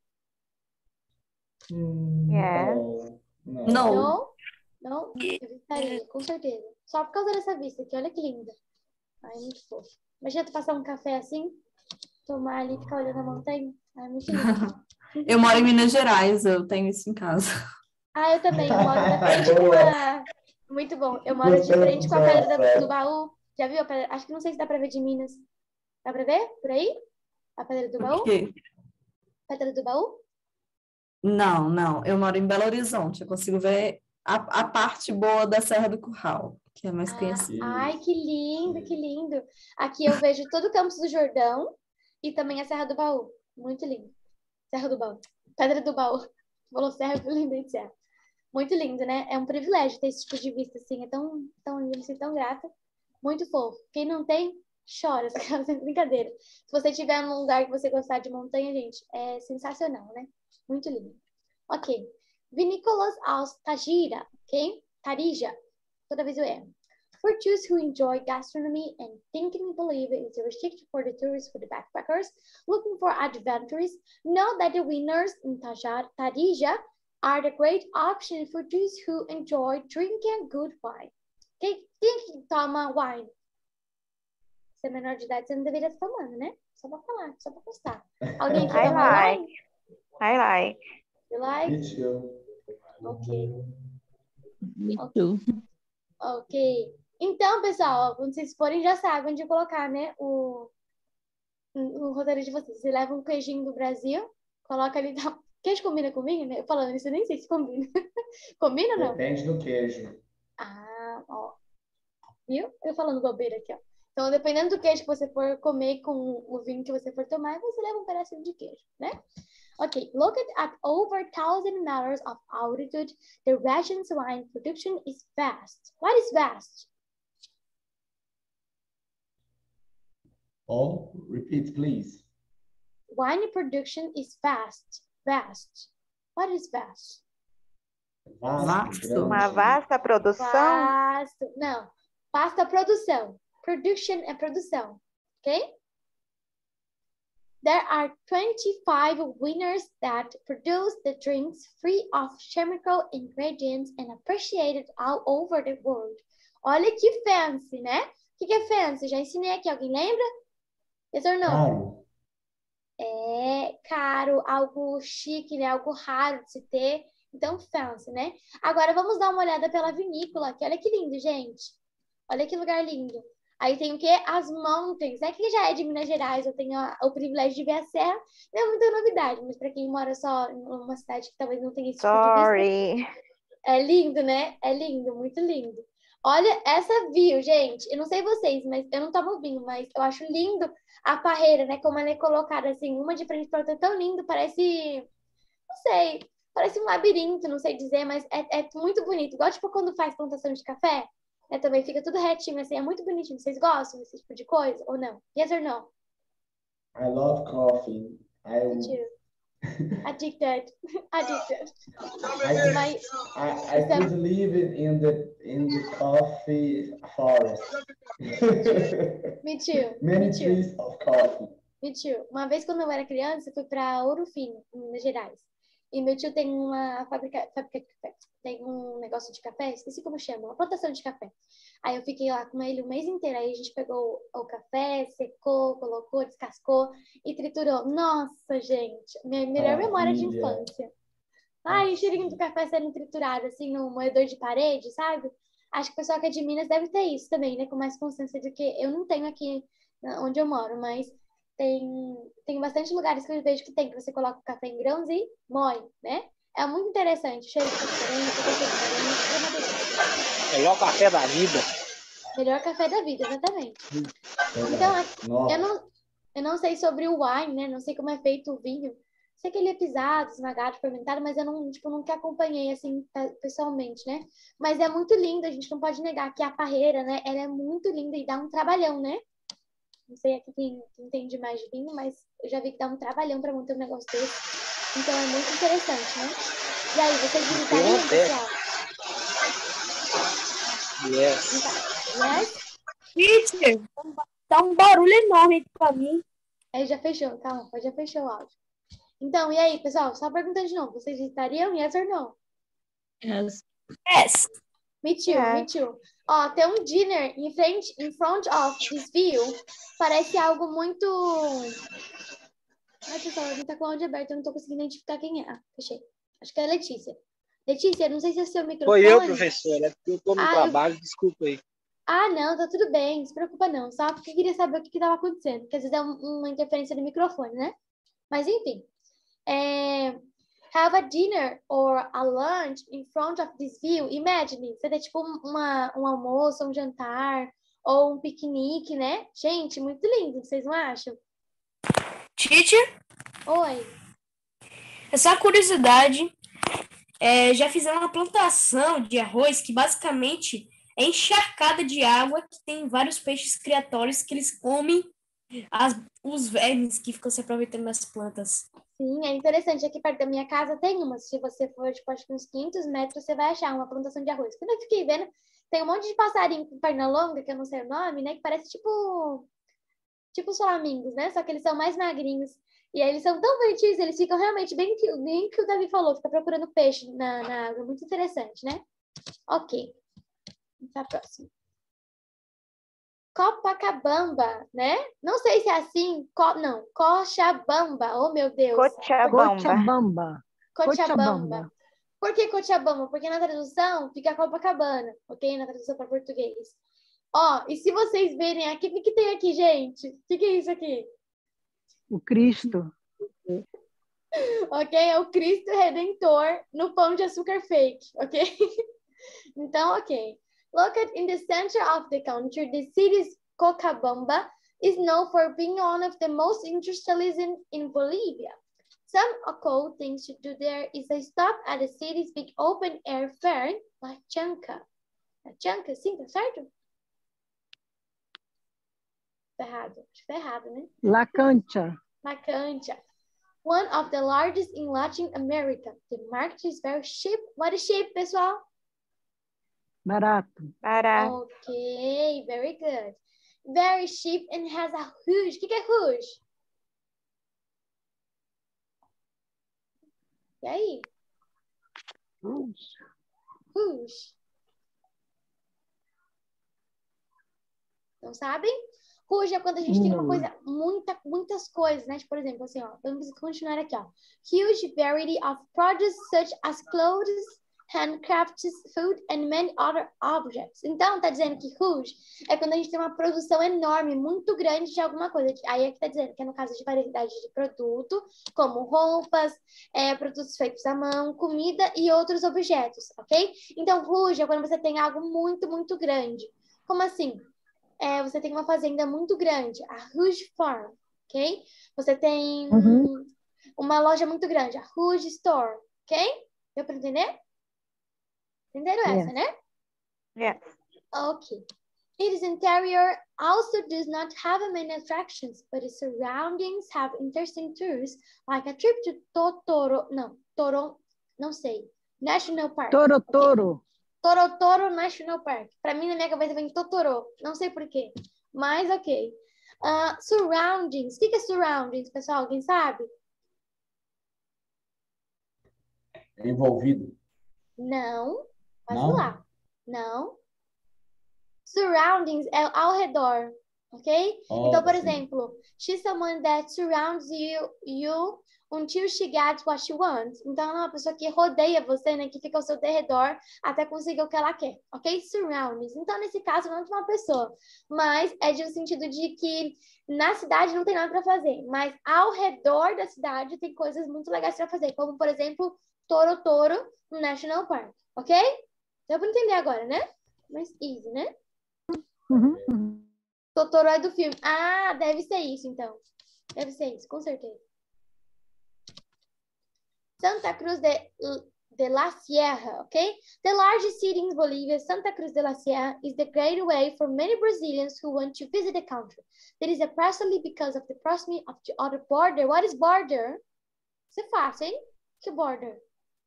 Hum, Yes. Não. Não. Não. Não? Não? Eu visitaria, com certeza. Só por causa dessa vista aqui, olha que linda. Ai, muito fofo. Imagina tu passar um café assim, tomar ali e ficar olhando a montanha. Ai, muito lindo. Eu moro em Minas Gerais, eu tenho isso em casa. Ah, eu também. Eu moro de frente com a... Muito bom. Eu moro de frente com a Pedra do, do Baú. Já viu a pedra? Acho que não sei se dá pra ver de Minas. Dá pra ver? Por aí? A Pedra do O Baú? quê? Pedra do Baú? Não, não. Eu moro em Belo Horizonte. Eu consigo ver a, a parte boa da Serra do Curral, que é mais Ah, conhecida. ai, que lindo, que lindo. Aqui eu vejo todo o Campos do Jordão e também a Serra do Baú. Muito lindo. Serra do Baú. Pedra do Baú. Falou Serra, eu lembrei de Serra. Muito lindo, né? É um privilégio ter esse tipo de vista, assim. É tão, tão lindo, assim, tão grata. Muito fofo. Quem não tem, chora. Sem brincadeira. Se você estiver num lugar que você gostar de montanha, gente, é sensacional, né? Muito lindo. Ok. Vinícolas aos Tajira, ok? Tarija. Toda vez eu erro. For those who enjoy gastronomy and think and believe it is restricted for the tourists, for the backpackers looking for adventures, know that the winners in Tajar, Tarija are the great option for those who enjoy drinking good wine. Quem, quem que toma wine? Se é menor de idade, você não deveria estar tomando, né? Só pra falar, só pra constar. Alguém aqui I toma like. wine? I like. You like? Me too. Ok. Me too. Ok. Então, pessoal, ó, quando vocês forem, já sabem onde colocar, né? O, o roteiro de vocês. Você leva um queijinho do Brasil, coloca ali. Tá? Queijo combina com vinho, né? Eu falando isso, eu nem sei se combina. Combina ou não? Depende do queijo. Ah, ó. Viu? Eu falando bobeira aqui, ó. Então, dependendo do queijo que você for comer com o vinho que você for tomar, você leva um pedacinho de queijo, né? Okay, located at over one thousand meters of altitude, the region's wine production is vast. What is vast? Oh, repeat, please. Wine production is vast. Vast. What is vast? Vasto, Vasto. Uma grande. vasta produção. Vasto. Não. Vasta produção. Production é produção. Okay? There are twenty-five winners that produce the drinks free of chemical ingredients and appreciated all over the world. Olha que fancy, né? O que, que é fancy? Já ensinei aqui. Alguém lembra? Yes or no? Caro. É caro, algo chique, né? Algo raro de se ter. Então, fancy, né? Agora vamos dar uma olhada pela vinícola aqui. Olha que lindo, gente. Olha que lugar lindo. Aí tem o quê? As mountains. É que já é de Minas Gerais, eu tenho a, o privilégio de ver a serra. Não é muita novidade, mas para quem mora só em uma cidade que talvez não tenha esse tipo de vista, Sorry. é lindo, né? É lindo, muito lindo. Olha essa view, gente. Eu não sei vocês, mas eu não tomo vinho, mas eu acho lindo a parreira, né? Como ela é colocada assim, uma de frente para outra, é tão lindo, parece, não sei, parece um labirinto, não sei dizer, mas é, é muito bonito. Igual tipo quando faz plantação de café, né? Também fica tudo retinho, assim, é muito bonitinho. Vocês gostam desse tipo de coisa ou não? Yes or no? I love coffee. I, Me too. Addicted. Addicted. I, Mas I, I isso é- could live in the in the coffee forest. Me too. Many Me too. trees of coffee. Meu tio, uma vez quando eu era criança, eu fui para Ouro Fino, em Minas Gerais. E meu tio tem uma fábrica, fábrica de café. Tem um negócio de café, esqueci como chama, uma plantação de café. Aí eu fiquei lá com ele o mês inteiro. Aí a gente pegou o café, secou, colocou, descascou e triturou. Nossa, gente, minha melhor memória de Maravilha. infância. Ai, o cheirinho do café sendo triturado, assim, no moedor de parede, sabe? Acho que o pessoal que é de Minas deve ter isso também, né? Com mais constância do que eu não tenho aqui né, onde eu moro, mas tem, tem bastante lugares que eu vejo que tem, que você coloca o café em grãos e moe, né? É muito interessante. O cheiro fica diferente, o gosto é diferente, é uma delícia. Melhor café da vida. Melhor café da vida, exatamente. Então, Verdade. eu Nossa. não, eu não sei sobre o wine, né? Não sei como é feito o vinho. Sei que ele é pisado, esmagado, fermentado, mas eu não, tipo, nunca acompanhei, assim, pe- pessoalmente, né? Mas é muito lindo, a gente não pode negar que a parreira, né? Ela é muito linda e dá um trabalhão, né? Não sei aqui quem, quem entende mais de vinho, mas eu já vi que dá um trabalhão para montar um negócio desse. Então é muito interessante, né? E aí, vocês visitariam, Pergunta é. pessoal? Yes. Yes? Teacher, tá um barulho enorme aqui pra mim. Aí já fechou, calma, já fechou o áudio. Então, e aí, pessoal? Só perguntando de novo, vocês visitariam? Yes or no? Yes. Yes. Me too, Yes. me too. Ó, ter um dinner em frente, in front of this view parece algo muito... Ai, pessoal, a gente tá com o áudio aberto, eu não tô conseguindo identificar quem é. Ah, fechei. Acho que é a Letícia. Letícia, não sei se é o seu microfone. Foi eu, professora. É porque eu tô no Ah, eu- trabalho, desculpa aí. Ah, não, tá tudo bem, não se preocupa não. Só porque eu queria saber o que que tava acontecendo, porque às vezes é um- uma interferência do microfone, né? Mas enfim. É, have a dinner or a lunch in front of this view. Imagine, você tem tipo um- uma, um almoço, um jantar, ou um piquenique, né? Gente, muito lindo, vocês não acham? Teacher, Oi. essa curiosidade, é, já fizeram uma plantação de arroz que basicamente é encharcada de água, que tem vários peixes criatórios que eles comem as- os vermes que ficam se aproveitando das plantas. Sim, é interessante. Aqui perto da minha casa tem uma. Se você for, tipo, acho que uns quinhentos metros, você vai achar uma plantação de arroz. Quando eu fiquei vendo, tem um monte de passarinho com perna longa, que eu não sei o nome, né? Que parece tipo, tipo os flamingos, né? Só que eles são mais magrinhos. E aí eles são tão bonitinhos, eles ficam realmente bem que, bem que o Davi falou, fica procurando peixe na, na água. Muito interessante, né? Ok. Vamos para a próxima. Copacabana, né? Não sei se é assim, co, não, Cochabamba, oh meu Deus. Cochabamba. Cochabamba. Cochabamba. Por que Cochabamba? Porque na tradução fica Copacabana, ok? Na tradução para português. Ó, e se vocês verem aqui, o que, que tem aqui, gente? O que, que é isso aqui? O Cristo. Ok? É o Cristo Redentor no pão de açúcar fake, ok? Então, ok. Located in the center of the country, the city's Cochabamba is known for being one of the most industrialism in Bolivia. Some cool things to do there is a stop at the city's big open-air fair, La Chanca. La Chanca, sim, tá certo? Tá errado. Acho que tá errado, né? La Cancha. La Cancha. One of the largest in Latin America. The market is very cheap. What is cheap, pessoal? Barato. Barato. Okay, very good. Very cheap and has a huge. O que, que é huge? E aí? Huge. Não sabem? Huge é quando a gente tem uma Não. coisa, muita, muitas coisas, né? Tipo, por exemplo, assim, ó. Vamos continuar aqui, ó. Huge variety of produce such as clothes, handcrafts, food and many other objects. Então, tá dizendo que huge é quando a gente tem uma produção enorme, muito grande de alguma coisa. Aí é que tá dizendo que é no caso de variedade de produto, como roupas, é, produtos feitos à mão, comida e outros objetos, ok? Então, huge é quando você tem algo muito, muito grande. Como assim? É, você tem uma fazenda muito grande, a huge farm, ok? Você tem Uhum. uma loja muito grande, a huge store, ok? Deu para entender? Entenderam essa, Yes. né? Yes. Okay. Its interior also does not have many attractions, but its surroundings have interesting tours, like a trip to Totoro, não, Toro, não sei, National Park. Toro, okay? Toro. Torotoro National Park. Para mim, na minha cabeça, vem Totoro. Não sei porquê. Mas, ok. Uh, surroundings. O que é surroundings, pessoal? Alguém sabe? Envolvido. Não. Pode Não? falar. Não. Surroundings é ao redor. Ok? Oh, então, por sim. exemplo, she's someone that surrounds you, you until she gets what she wants. Então, ela é uma pessoa que rodeia você, né? Que fica ao seu redor até conseguir o que ela quer. Ok? Surroundings. Então, nesse caso, não é de uma pessoa. Mas é de um sentido de que na cidade não tem nada para fazer. Mas ao redor da cidade tem coisas muito legais para fazer. Como, por exemplo, Toro Toro no National Park. Ok? Deu para entender agora, né? Mas easy, né? Uhum. Uhum. Totoro é do filme. Ah, deve ser isso, então. Deve ser isso, com certeza. Santa Cruz de, de la Sierra, okay? The largest city in Bolivia, Santa Cruz de la Sierra, is the gateway for many Brazilians who want to visit the country. That is precisely because of the proximity of the other border. What is border? Isso é fácil, hein? Que border?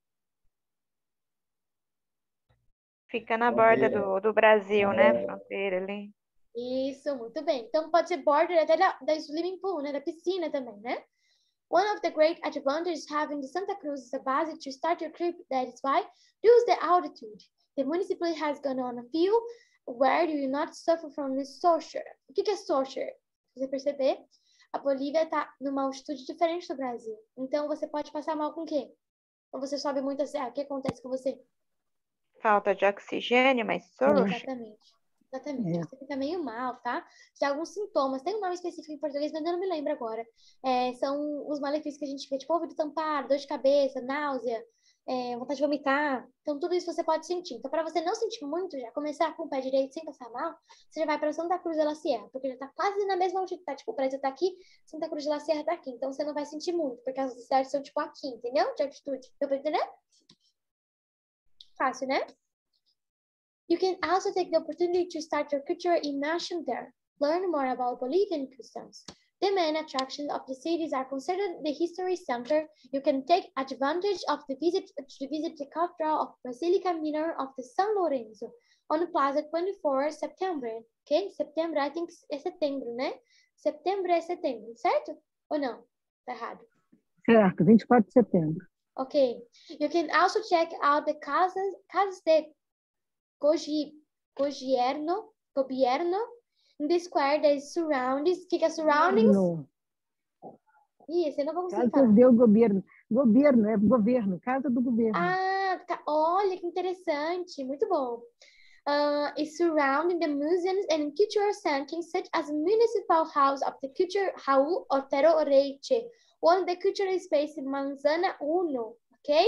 Fica na borda Fronteira. do, do Brasil, né? É. Fronteira ali. Isso, muito bem. Então pode ser border até da, da swimming pool, né? Da piscina também, né? One of the great advantages having the Santa Cruz as a base to start your trip, that is why, due to the altitude. The municipality has gone on a few where you will not suffer from the socher. O que, que é socher? Se você perceber, a Bolívia está numa altitude diferente do Brasil. Então você pode passar mal com o quê? Ou você sobe muito a serra, o que acontece com você? Falta de oxigênio, mas solution. Exatamente. Exatamente. É. Você fica meio mal, tá? Tem alguns sintomas. Tem um nome específico em português, mas eu não me lembro agora. É, são os malefícios que a gente vê, tipo ouvido tampado, dor de cabeça, náusea, é, vontade de vomitar. Então, tudo isso você pode sentir. Então, para você não sentir muito, já começar com o pé direito sem passar mal, você já vai para Santa Cruz de la Sierra, porque já tá quase na mesma altitude. Tá? Tipo, o Brasil tá aqui, Santa Cruz de la Sierra tá aqui. Então, você não vai sentir muito, porque as cidades são, tipo, aqui, entendeu? De altitude. Deu pra entender? Fácil, né? You can also take the opportunity to start your cultural immersion there. Learn more about Bolivian customs. The main attractions of the cities are considered the history center. You can take advantage of the visit to visit the Cathedral of Basilica Minor of the San Lorenzo on Plaza twenty-four September. Okay? Setembro, I think é setembro, né? Setembro é setembro, certo? Ou não? Tá errado. Certo, vinte e quatro de setembro. Okay. You can also check out the casas, casas de Gogi, Gobierno, Gobierno In the square, there is surroundings. O que, que é surroundings? No. Ih, esse eu não vou conseguir Casa falar. do governo. Governo, é governo. Casa do governo. Ah, ca- olha que interessante. Muito bom. Uh, is surrounding the museums and cultural centers such as Municipal House of the Culture Raul Otero Oreiche, one of the cultural space in Manzana Uno, ok?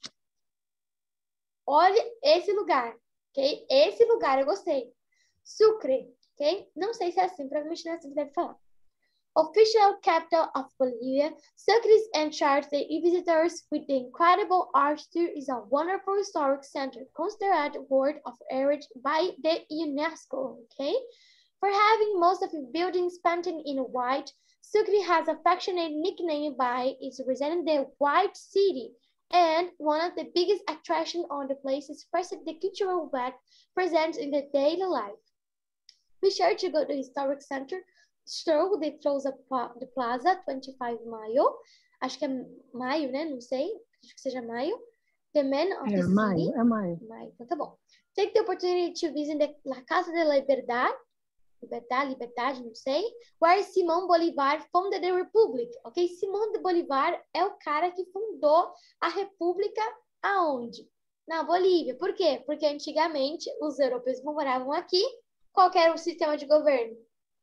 Olha esse lugar, ok? Esse lugar eu gostei. Sucre, ok? Não sei se é assim, provavelmente não é assim que deve falar. Official capital of Bolivia, Sucre is enchants the visitors with the incredible art tour is a wonderful historic center considered World of Heritage by the UNESCO, okay? For having most of the buildings painted in white, Sucre has affectionate nickname by its representing the White City, and one of the biggest attractions on the place is present the cultural wealth present in the daily life. Be sure to go to the historic center. Stroll the Plaza, the Plaza, twenty-five Mayo. Acho que é maio, né? Não sei. Acho que seja maio. The man of É the maio, city. é maio. Maio. Então tá bom. Take the opportunity to visit the La Casa de la Liberdade. Liberdade, liberdade, não sei. Where Simão Bolívar founded the Republic. Ok? Simão de Bolívar é o cara que fundou a República aonde? Na Bolívia. Por quê? Porque antigamente os europeus moravam aqui. Qual que era o sistema de governo?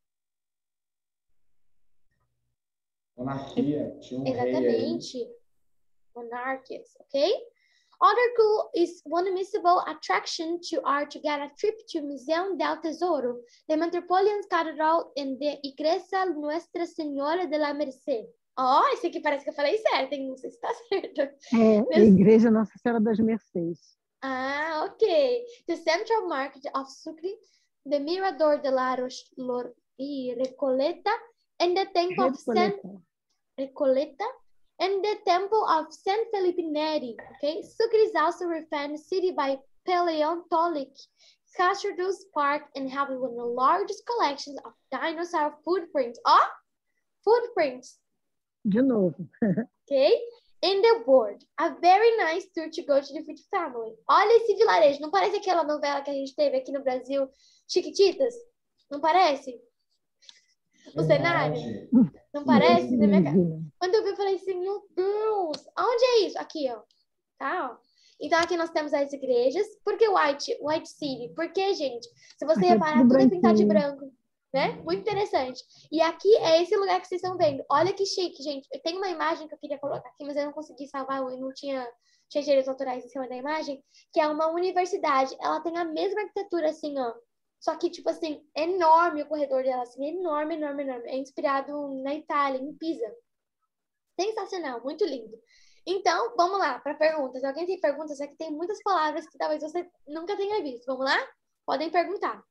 Monarquia, tinha um rei aí. Exatamente. Monarchies, ok? Other cool is one missable attraction to are to get a trip to Museu del Tesouro, the Metropolitan Cathedral and the Igreja Nuestra Senhora de la Merced. Ó, oh, esse aqui parece que eu falei certo, hein? Não sei se tá certo. É, a Igreja Nossa Senhora das Mercês. Ah, ok. The Central Market of Sucre, the Mirador de la Roche, Lor, e Recoleta, and the Temple of San Recoleta, and the Temple of San Felipe Neri. Okay, Sucre is also refined city by paleontologic Castro's Park and having one of the largest collections of dinosaur footprints. Oh, footprints. De novo. Okay, in the world, a very nice tour to go to the Fit Family. Olha esse vilarejo, não parece aquela novela que a gente teve aqui no Brasil, Chiquititas? Não parece? O cenário? Não parece? Na minha cara. Quando eu vi, eu falei assim, meu Deus, aonde é isso? Aqui, ó. Tá, ó. Então, aqui nós temos as igrejas. Por que White, White City? Porque, gente, se você reparar, tudo é pintado de branco, né? Muito interessante. E aqui é esse lugar que vocês estão vendo. Olha que chique, gente. Eu tenho uma imagem que eu queria colocar aqui, mas eu não consegui salvar, eu não tinha, tinha direitos autorais em cima da imagem, que é uma universidade. Ela tem a mesma arquitetura, assim, ó. Só que, tipo assim, enorme o corredor dela, assim, enorme, enorme, enorme. É inspirado na Itália, em Pisa. Sensacional, muito lindo. Então, vamos lá, para perguntas. Alguém tem perguntas? Aqui tem muitas palavras que talvez você nunca tenha visto. Vamos lá? Podem perguntar.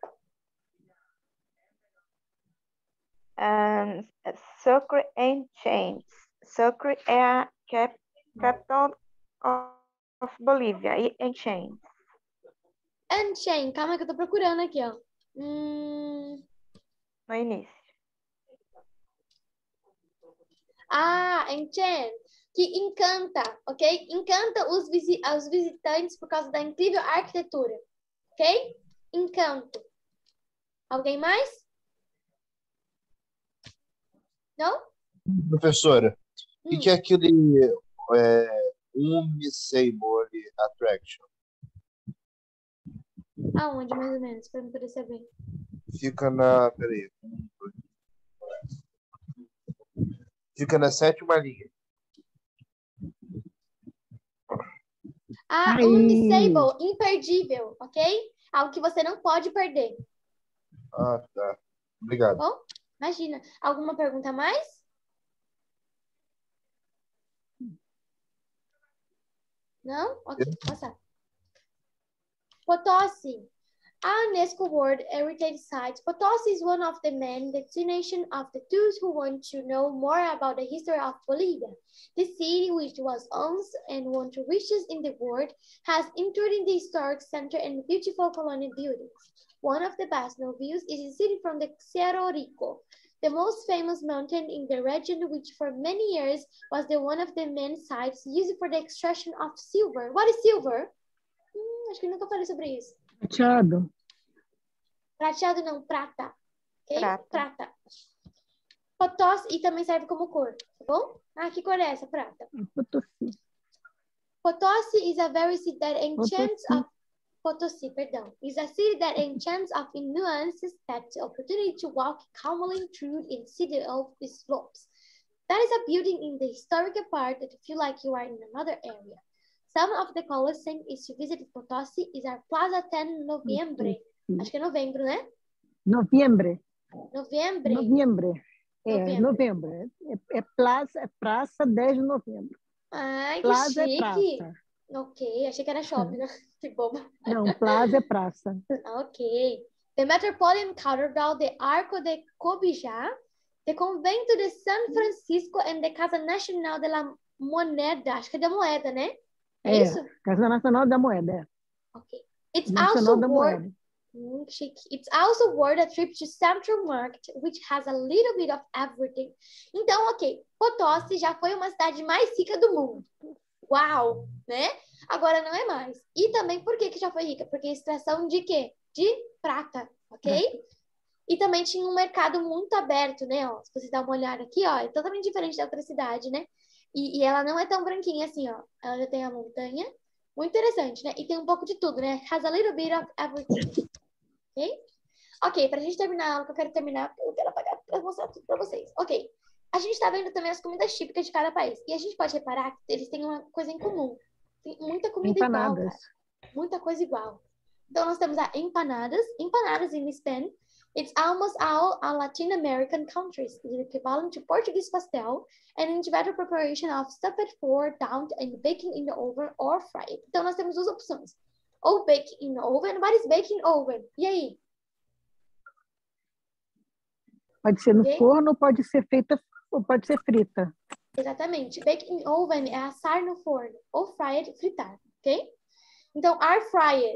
Um, Sucre and Chains. Sucre é a cap capital of, of Bolívia. E and Chains. Unchained, calma que eu tô procurando aqui, ó. Hum... No início. Ah, Unchained, que encanta, ok? Encanta os, visi os visitantes por causa da incrível arquitetura, ok? Encanto. Alguém mais? Não? Professora, o Hum. que é aquele é, Unmissable Attraction? Aonde, mais ou menos, para eu poder saber? Fica na. Peraí. Fica na sétima linha. Ah, Aí. unmissable, imperdível, ok? Algo que você não pode perder. Ah, tá. Obrigado. Bom, imagina. Alguma pergunta a mais? Não? Ok, passar. Potosi. A UNESCO World Heritage Site. Potosi is one of the main destinations of the those who want to know more about the history of Bolivia. The city, which was once and one of the richest in the world, has included the historic center and beautiful colonial buildings. One of the best known views is the city from the Cerro Rico, the most famous mountain in the region, which for many years was the one of the main sites used for the extraction of silver. What is silver? Hum, acho que nunca falei sobre isso. Prateado. Prateado não, prata. Ok? Prata. Prata. Potosí e também serve como cor, tá bom? Ah, que cor é essa? Prata. Potosí. Potosí is a very city that enchants Potosí. of Potosí, perdão, is a city that enchants of in nuances that the opportunity to walk calmly through in city of the slopes. That is a building in the historical part that you feel like you are in another area. Some of the coolest thing is to visit Potosí is our Plaza ten Noviembre. Acho que é novembro, né? Noviembre. Noviembre. Noviembre. É, Noviembre. novembro. É, é, plaza, é praça dez de novembro. Ai, que Plaza é chique. praça. Ok, achei que era shopping, né? Que boba. Não, plaza é praça. Ok. The Metropolitan Cathedral, the Arco de Cobija, the Convento de San Francisco and the Casa Nacional de la Moneda. Acho que é da moeda, né? É, É, isso? Casa Nacional da Moeda. É. Ok. It's Nacional also da worth Moeda. Mm, chic. It's also worth a trip to Central Market, which has a little bit of everything. Então, ok, Potosí já foi uma cidade mais rica do mundo. Uau, né? Agora não é mais. E também por que que já foi rica? Porque extração de quê? De prata, ok? E também tinha um mercado muito aberto, né? Ó, se você dá uma olhada aqui, ó, é totalmente diferente da outra cidade, né? E, e ela não é tão branquinha assim, ó. Ela já tem a montanha. Muito interessante, né? E tem um pouco de tudo, né? Has a little bit of everything. Ok? Ok, pra gente terminar a aula, que eu quero terminar, porque eu quero apagar pra mostrar tudo pra vocês. Ok. A gente tá vendo também as comidas típicas de cada país. E a gente pode reparar que eles têm uma coisa em comum. Tem muita comida igual, Empanadas. cara. Muita coisa igual. Então, nós temos a empanadas. Empanadas in Spain. It's almost all a Latin American countries. It is equivalent to Portuguese pastel and individual preparation of stuffed for downed and baking in the oven or fried. Então, nós temos duas opções. Ou bake in the oven, what is bake in oven? E aí? Pode ser no Ok? forno, pode ser feita ou pode ser frita. Exatamente. Bake in oven é assar no forno. Ou fried, fritar. Ok? Então, air fryer.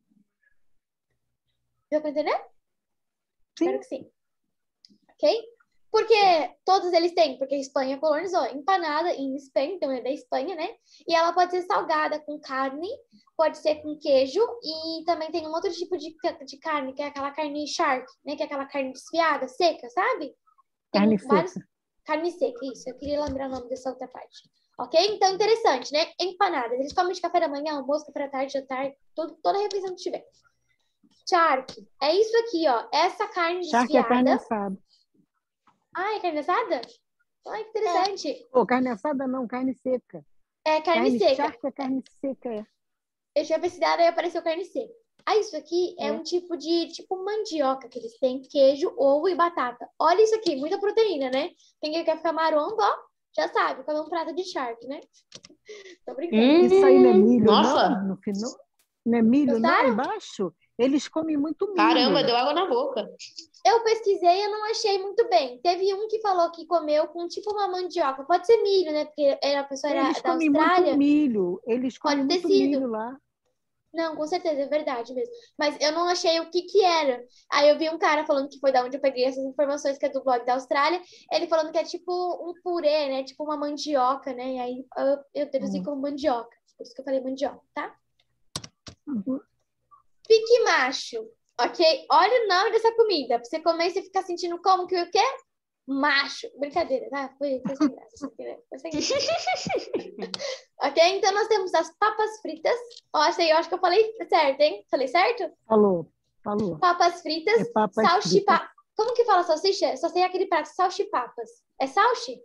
Deu pra entender? Sim. Espero que sim. Ok? Porque todos eles têm, porque a Espanha colonizou. Empanada em Espanha, então é da Espanha, né? E ela pode ser salgada com carne, pode ser com queijo, e também tem um outro tipo de, de carne, que é aquela carne shark, né? Que é aquela carne desfiada, seca, sabe? Tem Carne vários... seca. Carne seca, isso. Eu queria lembrar o nome dessa outra parte. Ok? Então, interessante, né? Empanadas. Eles comem de café da manhã, almoço, café da tarde, jantar, tudo, toda a refeição que tiver. Charque. É isso aqui, ó. Essa carne Charque é desfiada. carne assada. Ah, é carne assada? Ai, que interessante. Ou carne assada não, carne seca. É carne, Carne seca. charque é carne seca, é. Eu tinha pesquisado e apareceu carne seca. Ah, isso aqui é, É. um tipo de tipo mandioca que eles têm, queijo, ovo e batata. Olha isso aqui, muita proteína, né? Quem quer ficar maromba, ó, já sabe, comer um prato de charque, né? Tô brincando. Hum, Isso aí não é milho, nossa. não? No final. Não é milho, Gostaram? não? Embaixo? Eles comem muito milho. Caramba, deu água na boca. Eu pesquisei e eu não achei muito bem. Teve um que falou que comeu com tipo uma mandioca. Pode ser milho, né? Porque a pessoa era Eles da comem Austrália. muito milho. Eles comem Pode ter muito sido. milho lá. Não, com certeza, é verdade mesmo. Mas eu não achei o que que era. Aí eu vi um cara falando que foi da onde eu peguei essas informações, que é do blog da Austrália. Ele falando que é tipo um purê, né? Tipo uma mandioca, né? E aí eu, eu deduzi Hum. como mandioca. Por isso que eu falei mandioca, tá? Uhum. Pique macho, ok? Olha o nome dessa comida. Pra você comer e você ficar sentindo como que o quê? Macho. Brincadeira, tá? Foi, foi sem graça. Foi sem graça. Ok? Então nós temos as papas fritas. Ó, essa aí eu acho que eu falei certo, hein? Falei certo? Falou, falou. Papas fritas, É papas salchipa... fritas. Como que fala salsicha? Só sei aquele prato, salchipapas. É salchi?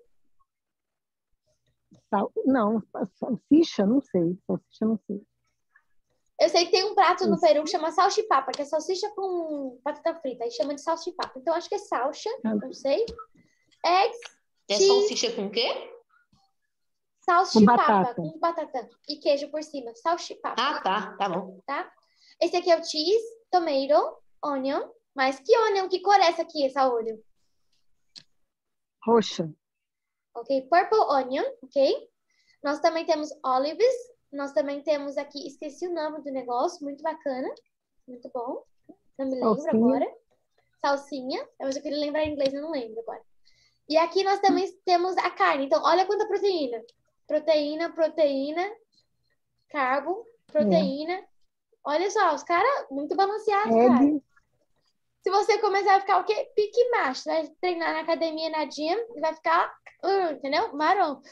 Sal... Não, salsicha, não sei. Salsicha, não sei. Eu sei que tem um prato no Isso. Peru que chama salchipapa, que é salsicha com batata frita. Aí chama de salchipapa. Então acho que é salcha, Ah. não sei. Eggs, É cheese, salsicha com o quê? salchipapa, batata. com batata e queijo por cima. Salchipapa, Ah, tá, tá bom. tá? Esse aqui é o cheese, tomato, onion. Mas que onion? Que cor é essa aqui, essa olho? Roxa. Ok, purple onion, ok? Nós também temos olives. Nós também temos aqui, esqueci o nome do negócio, muito bacana. Muito bom. Não me lembro Salsinha. agora. Salsinha. Mas eu queria lembrar em inglês, eu não lembro agora. E aqui nós também temos a carne. Então, olha quanta proteína. Proteína, proteína, carbo, proteína. Olha só, os caras muito balanceados, cara. Egg. Se você começar a ficar o quê? Pique macho. Vai treinar na academia, na gym, e vai ficar, uh, entendeu? Marrom.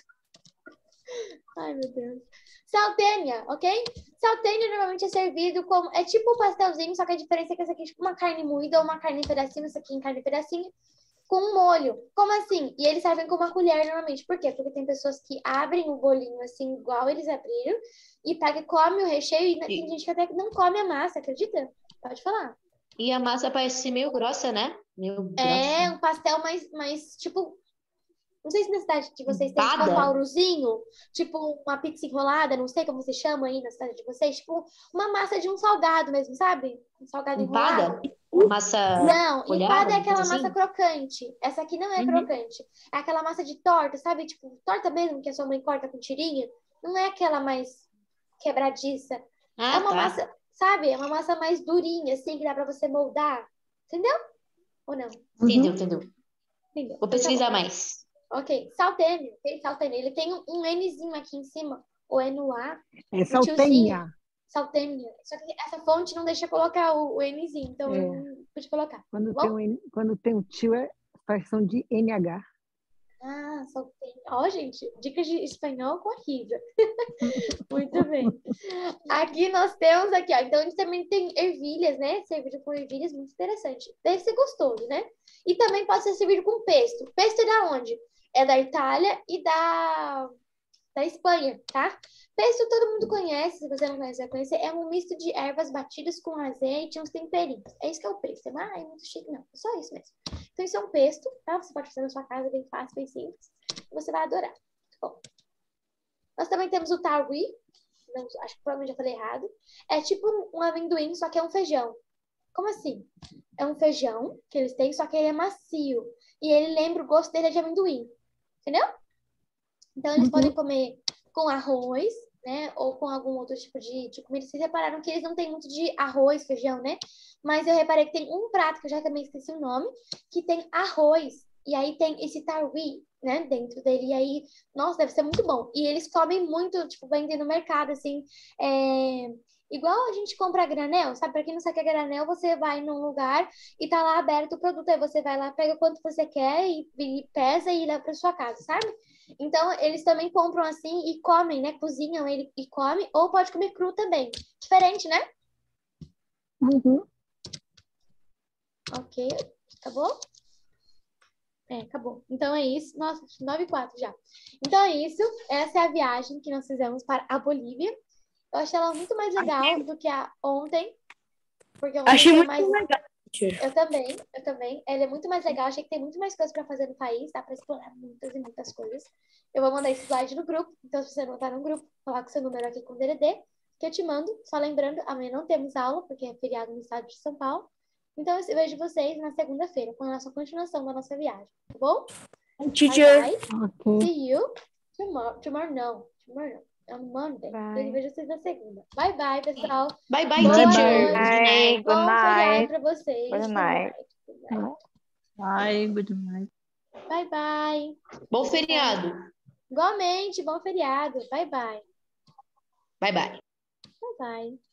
Ai, meu Deus. Saltênia, ok? Saltênia normalmente é servido como... É tipo um pastelzinho, só que a diferença é que essa aqui é tipo uma carne moída ou uma carne em pedacinho, essa aqui em carne em pedacinho, com um molho. Como assim? E eles servem com uma colher normalmente. Por quê? Porque tem pessoas que abrem o bolinho assim, igual eles abriram, e pega e come o recheio, e tem gente que até não come a massa, acredita? Pode falar. E a massa parece ser meio grossa, né? Meio É grossa. um pastel mais, mais tipo... Não sei se na cidade de vocês tem tipo um Empada? paurozinho, tipo uma pizza enrolada, não sei como você chama aí na cidade de vocês, tipo uma massa de um salgado mesmo, sabe? Um salgado enrolado. Empada? Massa Não, folhada, empada é uma coisa aquela massa assim? crocante. Essa aqui não é Uhum. crocante. É aquela massa de torta, sabe? Tipo, torta mesmo, que a sua mãe corta com tirinha. Não é aquela mais quebradiça. É Ah, uma tá. massa, sabe? É uma massa mais durinha, assim, que dá pra você moldar. Entendeu? Ou não? Entendeu, entendeu. Entendeu? Vou Então tá pesquisar bom. mais. Ok, saltênio, ok? Saltênio. Ele tem um, um Nzinho aqui em cima, ou é no A, É no tiozinho. saltenha. Saltênio. Só que essa fonte não deixa colocar o, o Nzinho, então eu É. não pude colocar. Quando Tá tem, bom? um, N- quando tem um tio, é fração de N H. Ah, saltênio. Ó, gente, dicas de espanhol com a Rita. Muito bem. Aqui nós temos aqui, ó. Então, a gente também tem ervilhas, né? Servido com ervilhas, muito interessante. Deve ser gostoso, né? E também pode ser servido com pesto. Pesto é da onde? É da Itália e da, da Espanha, tá? Pesto todo mundo conhece, se você não conhece, vai conhecer. É um misto de ervas batidas com azeite e uns temperinhos. É isso que é o pesto. Ah, é muito chique, não. É só isso mesmo. Então, isso é um pesto, tá? Você pode fazer na sua casa, bem fácil, bem simples. Você vai adorar. Bom, nós também temos o tarwi. Não, acho que provavelmente já falei errado. É tipo um amendoim, só que é um feijão. Como assim? É um feijão que eles têm, só que ele é macio. E ele lembra, o gosto dele é de amendoim. Entendeu? Então, eles Uhum. podem comer com arroz, né? Ou com algum outro tipo de, de comida. Vocês repararam que eles não têm muito de arroz, feijão, né? Mas eu reparei que tem um prato, que eu já também esqueci o nome, que tem arroz. E aí tem esse tarwi, né? Dentro dele. E aí, nossa, deve ser muito bom. E eles comem muito, tipo, vendem no mercado, assim. É... Igual a gente compra a granel, sabe? Pra quem não sabe o que é granel, você vai num lugar e tá lá aberto o produto. Aí você vai lá, pega quanto você quer e, e pesa e leva pra sua casa, sabe? Então, eles também compram assim e comem, né? Cozinham ele e comem, ou pode comer cru também. Diferente, né? Uhum. Ok, acabou? É, acabou. Então é isso. Nossa, nove e quatro já. Então é isso. Essa é a viagem que nós fizemos para a Bolívia. Eu achei ela muito mais legal do que a ontem. Porque ontem Achei foi muito mais... legal. Eu também, eu também. Ela é muito mais legal. Achei que tem muito mais coisas para fazer no país. Dá para explorar muitas e muitas coisas. Eu vou mandar esse slide no grupo. Então, se você não tá no grupo, falar com seu número aqui com o D D D, que eu te mando. Só lembrando, amanhã não temos aula, porque é feriado no estado de São Paulo. Então, eu vejo vocês na segunda-feira, com a nossa continuação da nossa viagem. Tá bom? Teacher. Bye, bye. Ok. See you tomorrow. Tomorrow, não. Tomorrow, não. On Monday. Bye. Eu vejo vocês na segunda. Bye, bye, pessoal. Bye, bye, Boa teacher. bye. Good Bye, night. good Bom feriado night. para vocês. Good Good night. night. Good night. Bye, good night. Bye, bye. Bom feriado. Igualmente, bom feriado. Bye, bye. Bye, bye. Bye, bye.